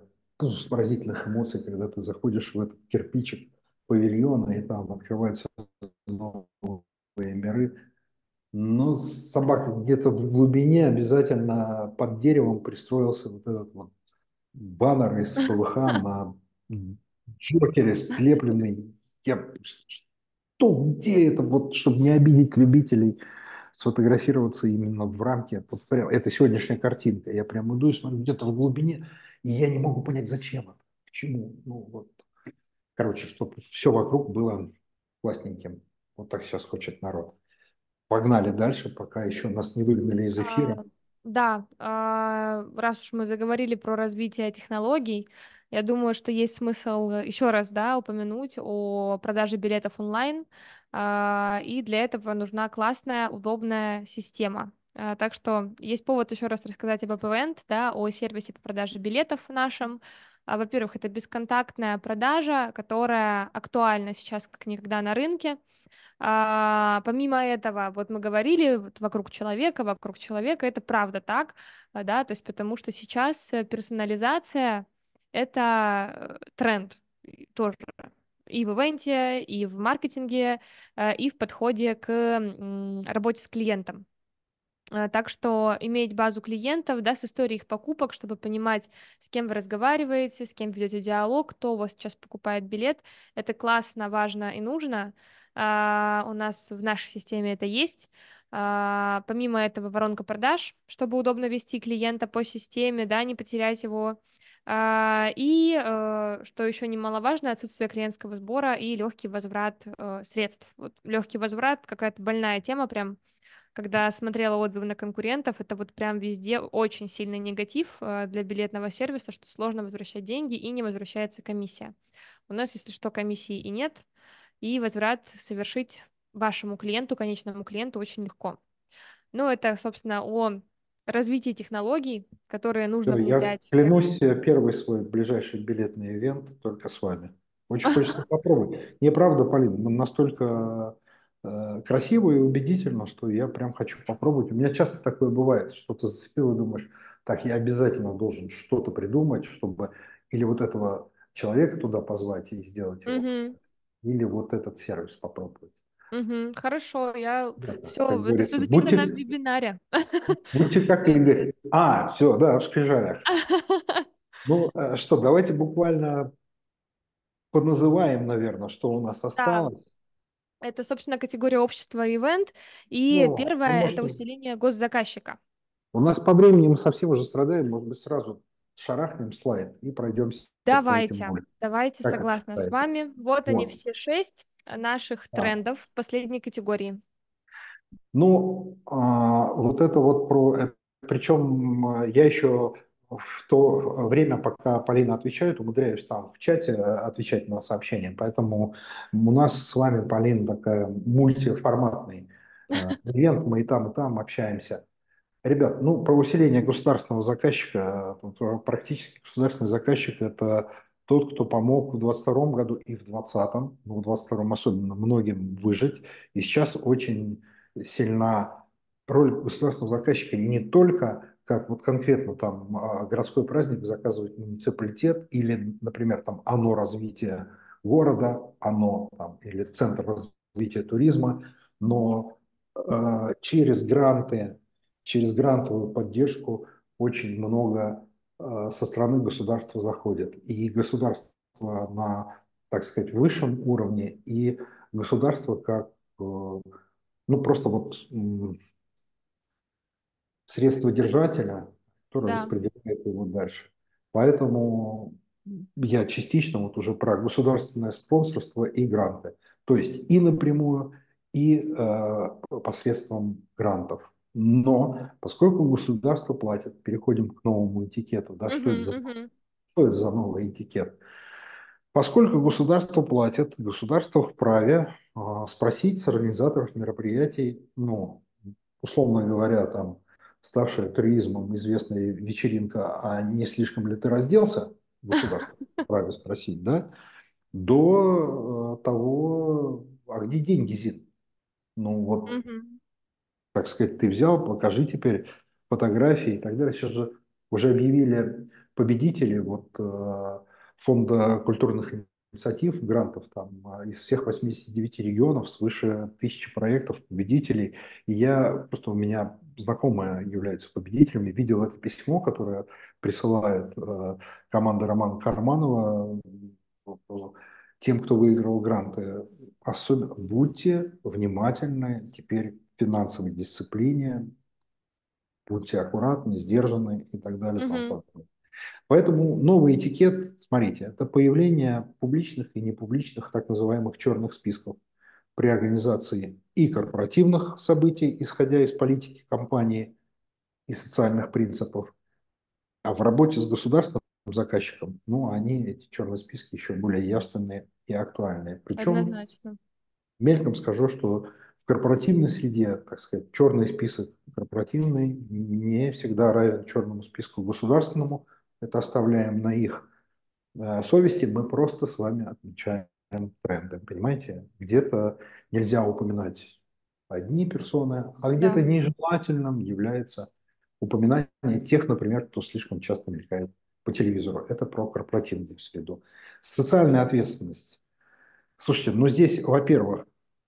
поразительных эмоций, когда ты заходишь в этот кирпичик павильона, и там открываются новые миры. Но собака где-то в глубине обязательно под деревом пристроился вот этот вот баннер из ПВХ на Джокере слепленный. Что, где это, вот, чтобы не обидеть любителей, сфотографироваться именно в рамке. Вот прям, это сегодняшняя картинка. Я прям иду и смотрю где-то в глубине, и я не могу понять, зачем это, к чему. Ну, вот. Короче, чтобы все вокруг было классненьким. Вот так сейчас хочет народ. Погнали дальше, пока еще нас не выгнали из А, эфира. Да, раз уж мы заговорили про развитие технологий, я думаю, что есть смысл еще раз, да, упомянуть о продаже билетов онлайн, и для этого нужна классная, удобная система. Так что есть повод еще раз рассказать об AppEvent, да, о сервисе по продаже билетов нашем. Во-первых, это бесконтактная продажа, которая актуальна сейчас как никогда на рынке. Помимо этого, вот мы говорили вот вокруг человека, это правда так, да, то есть потому что сейчас персонализация — это тренд тоже и в ивенте, и в маркетинге, и в подходе к работе с клиентом. Так что иметь базу клиентов, да, с историей их покупок, чтобы понимать, с кем вы разговариваете, с кем ведете диалог, кто у вас сейчас покупает билет, это классно, важно и нужно. У нас в нашей системе это есть. Помимо этого, воронка продаж, чтобы удобно вести клиента по системе, да, не потерять его. Что еще немаловажно, отсутствие клиентского сбора и легкий возврат средств. Вот легкий возврат — какая-то больная тема прям. Когда смотрела отзывы на конкурентов, это вот прям везде очень сильный негатив для билетного сервиса, что сложно возвращать деньги и не возвращается комиссия. У нас, если что, комиссии и нет, и возврат совершить вашему клиенту, конечному клиенту, очень легко. Ну, это, собственно, о развитии технологий, которые нужно Всё, я внедрять. клянусь, первый свой ближайший билетный ивент только с вами. Очень хочется попробовать. Не правда, Полин, мы настолько красиво и убедительно, что я прям хочу попробовать. У меня часто такое бывает, что ты зацепил и думаешь, так, я обязательно должен что-то придумать, чтобы или вот этого человека туда позвать и сделать его, Мгм. или вот этот сервис попробовать. Мгм. Хорошо, я Ребята, как все, это все говорится, записано в будьте, вебинаре. будьте как Игорь. Все, да, в Скрижалях. Ну, что, давайте буквально поназываем, наверное, что у нас Да. осталось. Это, собственно, категория общества и ивент. И Ну, первое — потому это что усиление госзаказчика. у нас по времени мы совсем уже страдаем, может быть, сразу шарахнем слайд и пройдемся по этим Давайте, буллетам. давайте, Как это согласна с считаете? вами. Вот они Вот. все 6 наших Да. трендов в последней категории. Ну, вот это вот причем я еще в то время, пока Полина отвечает, умудряюсь там в чате отвечать на сообщения. Поэтому у нас с вами, Полин, такая мультиформатный ивент, мы и там общаемся. Ребят, ну, про усиление государственного заказчика, практически государственный заказчик — это тот, кто помог в 22 году и в 20-м, ну, в 22-м особенно многим выжить. И сейчас очень сильна роль государственного заказчика не только как вот конкретно там городской праздник заказывает муниципалитет или, например, там ОНО развития города, ОНО там, или Центр развития туризма, но через гранты, через грантовую поддержку очень много со стороны государства заходит. И государство на, так сказать, высшем уровне, и государство как, ну, просто вот средство держателя, которое Да. распределяет его дальше. Поэтому я частично вот уже про государственное спонсорство и гранты. То есть и напрямую, и посредством грантов. Но поскольку государство платит, переходим к новому этикету. Да, Мгм, мгм. что это за новый этикет? Поскольку государство платит, государство вправе спросить с организаторов мероприятий, ну, условно говоря, там, ставшая туризмом известная вечеринка, а не слишком ли ты разделся, государство вправе спросить, да, до того, а где деньги, Зин? Ну вот, Мгм. так сказать, ты взял, покажи теперь фотографии и так далее. Сейчас же уже объявили победители вот, Фонда культурных инициатив, грантов там из всех 89 регионов, свыше 1000 проектов, победителей. И я, просто у меня знакомые являются победителями, видел это письмо, которое присылает команда Романа Карманова тем, кто выиграл гранты. Особенно будьте внимательны теперь к финансовой дисциплине, будьте аккуратны, сдержаны и так далее и тому Мгм. подобное. Поэтому новый этикет, смотрите, это появление публичных и непубличных так называемых черных списков при организации и корпоративных событий, исходя из политики компании и социальных принципов, а в работе с государственным заказчиком, ну, они, эти черные списки, еще более явственные и актуальные. Причем Однозначно. мельком скажу, что в корпоративной среде, так сказать, черный список корпоративный не всегда равен черному списку государственному. Это оставляем на их совести, мы просто с вами отмечаем тренды. Понимаете? Где-то нельзя упоминать одни персоны, а где-то Да. нежелательным является упоминание тех, например, кто слишком часто мелькает по телевизору. Это про корпоративную среду. Социальная ответственность. Слушайте, ну здесь, во-первых,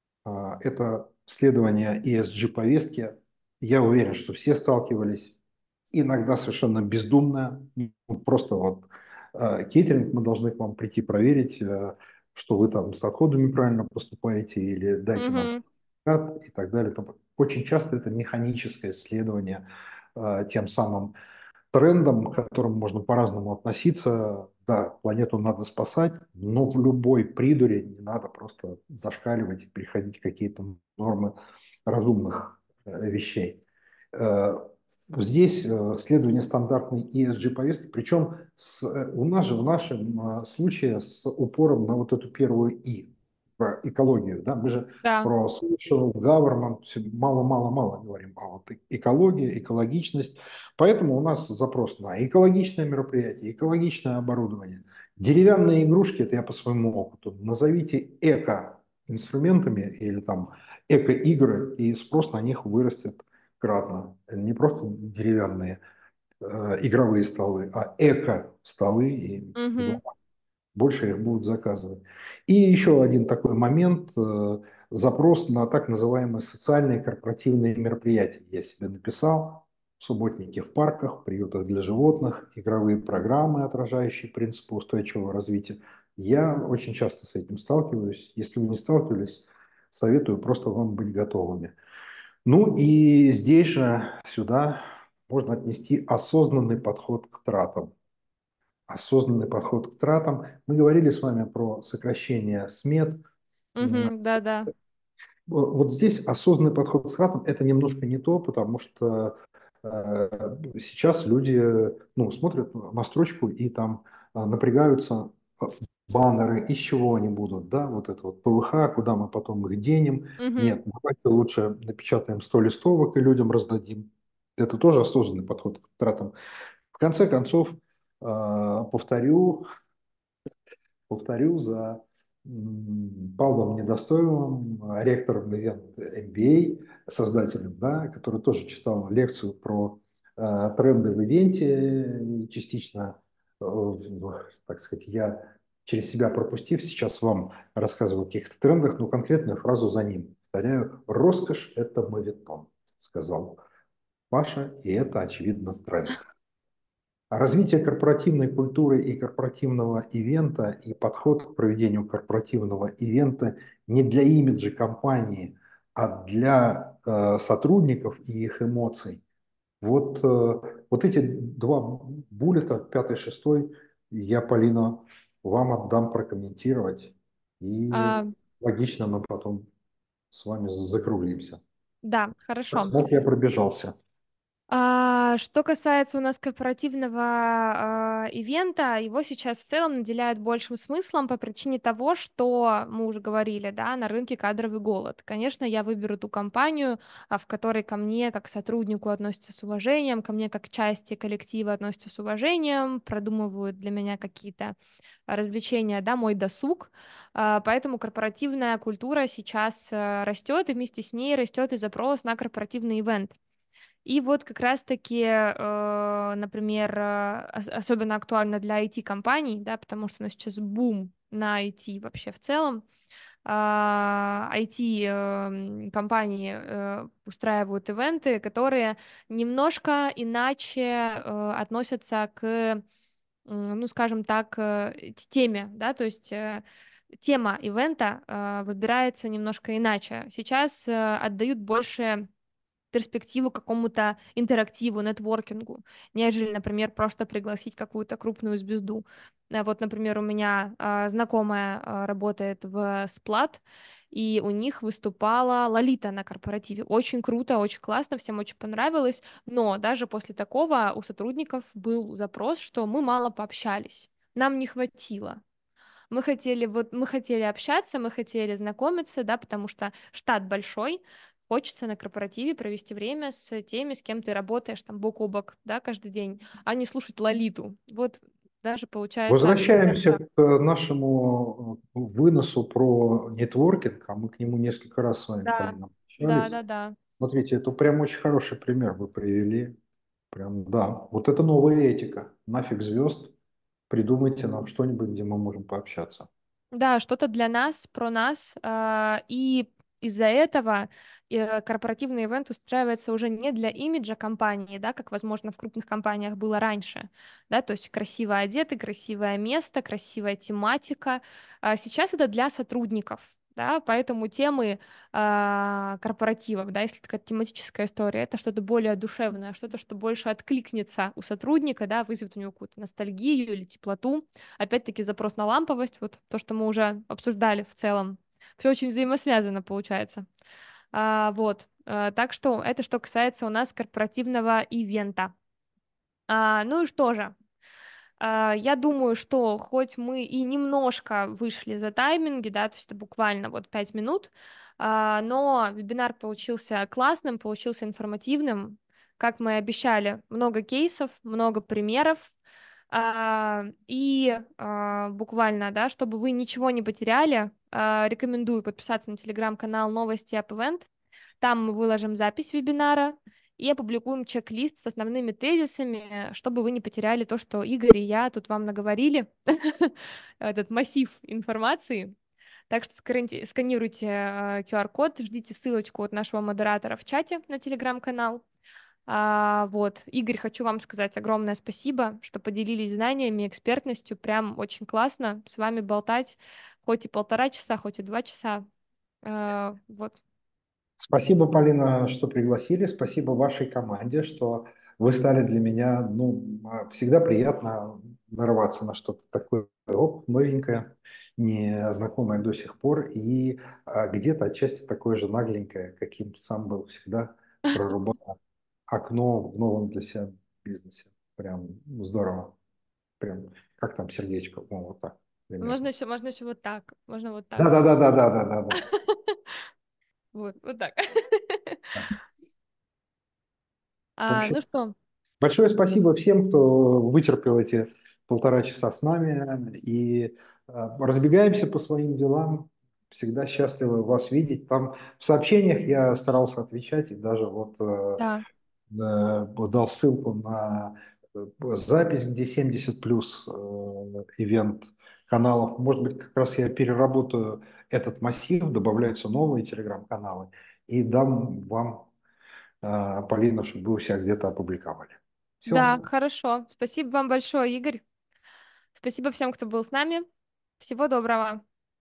это следование ESG-повестки. Я уверен, что все сталкивались. Иногда совершенно бездумно. Ну, просто вот кейтеринг, мы должны к вам прийти проверить, что вы там с отходами правильно поступаете, или дайте нам Мгм. сертификат и так далее. Очень часто это механическое следование тем самым трендам, к которым можно по-разному относиться. Да, планету надо спасать, но в любой придуре не надо просто зашкаливать и переходить какие-то нормы разумных вещей. Э, Здесь следование стандартной ESG-повестки, причем у нас же в нашем случае с упором на вот эту первую «и», про экологию. Да? Мы же Да. про social government мало-мало-мало говорим, а вот экология, экологичность. Поэтому у нас запрос на экологичное мероприятие, экологичное оборудование. Деревянные игрушки, это я по своему опыту, назовите эко-инструментами или там эко-игры, и спрос на них вырастет кратно. Не просто деревянные игровые столы, а эко-столы, и Мгм. больше их будут заказывать. И еще один такой момент, запрос на так называемые социальные корпоративные мероприятия. Я себе написал: субботники в парках, приютах для животных, игровые программы, отражающие принципы устойчивого развития. Я очень часто с этим сталкиваюсь. Если вы не сталкивались, советую просто вам быть готовыми. Ну и здесь же сюда можно отнести осознанный подход к тратам. Осознанный подход к тратам. Мы говорили с вами про сокращение смет. Мгм. Да-да. Вот здесь осознанный подход к тратам – это немножко не то, потому что сейчас люди, ну, смотрят на строчку и там напрягаются баннеры, из чего они будут, да, вот это вот ПВХ, куда мы потом их денем. Мгм. Нет, давайте лучше напечатаем 100 листовок и людям раздадим. Это тоже осознанный подход к тратам. В конце концов, повторю, повторю за Павлом Недостоевым, ректором Event MBA, создателем, да, который тоже читал лекцию про тренды в ивенте, и частично, так сказать, я через себя пропустив, сейчас вам рассказываю о каких-то трендах, но конкретную фразу за ним. Повторяю: роскошь – это моветон, сказал Паша, и это, очевидно, тренд. А развитие корпоративной культуры и корпоративного ивента и подход к проведению корпоративного ивента не для имиджа компании, а для сотрудников и их эмоций. Вот эти два буллета, пятый, шестой, я, Полина, вам отдам прокомментировать. И А, логично мы потом с вами закруглимся. да, хорошо. Смог я пробежался. Что касается у нас корпоративного ивента, его сейчас в целом наделяют большим смыслом по причине того, что мы уже говорили, да, на рынке кадровый голод. Конечно, я выберу ту компанию, в которой ко мне как к сотруднику относятся с уважением, ко мне как к части коллектива относятся с уважением, продумывают для меня какие-то развлечения, да, мой досуг. Поэтому корпоративная культура сейчас растет, и вместе с ней растет и запрос на корпоративный ивент. И вот как раз-таки, например, особенно актуально для IT-компаний, да, потому что у нас сейчас бум на IT вообще в целом. IT-компании устраивают ивенты, которые немножко иначе относятся к, ну, скажем так, теме, да, то есть тема ивента выбирается немножко иначе. Сейчас отдают больше перспективу какому-то интерактиву, нетворкингу, нежели, например, просто пригласить какую-то крупную звезду. Вот, например, у меня знакомая работает в Сплат, и у них выступала Лолита на корпоративе. Очень круто, очень классно, всем очень понравилось, но даже после такого у сотрудников был запрос, что мы мало пообщались, нам не хватило. Мы хотели общаться, мы хотели знакомиться, да, потому что штат большой, хочется на корпоративе провести время с теми, с кем ты работаешь там бок о бок, да, каждый день, а не слушать Лолиту. Вот даже получается примерно Возвращаемся так. к нашему выносу про нетворкинг, а мы к нему несколько раз с вами, Да, Полина, да, общались. да, да. Смотрите, это прям очень хороший пример вы привели. Прям, да, вот это новая этика. Нафиг звезд, придумайте нам что-нибудь, где мы можем пообщаться. Да, что-то для нас, про нас, и из-за этого корпоративный ивент устраивается уже не для имиджа компании, да, как, возможно, в крупных компаниях было раньше, да, то есть красиво одеты, красивое место, красивая тематика. Сейчас это для сотрудников, да, поэтому темы корпоративов, да, если такая тематическая история, это что-то более душевное, что-то, что больше откликнется у сотрудника, да, вызовет у него какую-то ностальгию или теплоту. Опять-таки запрос на ламповость, вот то, что мы уже обсуждали в целом. Все очень взаимосвязано получается. Так что это что касается у нас корпоративного ивента. Ну и что же? Я думаю, что хоть мы и немножко вышли за тайминги, да, то есть это буквально вот 5 минут, но вебинар получился классным, получился информативным, как мы и обещали, много кейсов, много примеров, буквально, да, чтобы вы ничего не потеряли, рекомендую подписаться на телеграм-канал Новости App Event. Там мы выложим запись вебинара и опубликуем чек-лист с основными тезисами, чтобы вы не потеряли то, что Игорь и я тут вам наговорили, этот массив информации. Так что сканируйте QR-код, ждите ссылочку от нашего модератора в чате на телеграм-канал. Вот, Игорь, хочу вам сказать огромное спасибо, что поделились знаниями, экспертностью. Прям очень классно с вами болтать, хоть и 1,5 часа, хоть и 2 часа. Вот. Спасибо, Полина, что пригласили. Спасибо вашей команде, что вы стали для меня, ну, всегда приятно нарваться на что-то такое новенькое, не знакомое до сих пор, и где-то отчасти такое же нагленькое, каким сам был всегда, прорубая окно в новом для себя бизнесе. Прям здорово. Прям как там сердечко, вот так примерно. Можно еще вот так, можно вот Да, так. да, да, да, да, да, да, да. Вот так. Да. В Ну общем, что, большое спасибо всем, кто вытерпел эти 1,5 часа с нами. И разбегаемся по своим делам. Всегда счастливы вас видеть. Там в сообщениях я старался отвечать и даже вот да, дал ссылку на запись, где 70 плюс ивент каналов. Может быть, как раз я переработаю этот массив, добавляются новые телеграм-каналы и дам вам, Полина, чтобы вы у себя где-то опубликовали. да, Все. хорошо. Спасибо вам большое, Игорь. Спасибо всем, кто был с нами. Всего доброго.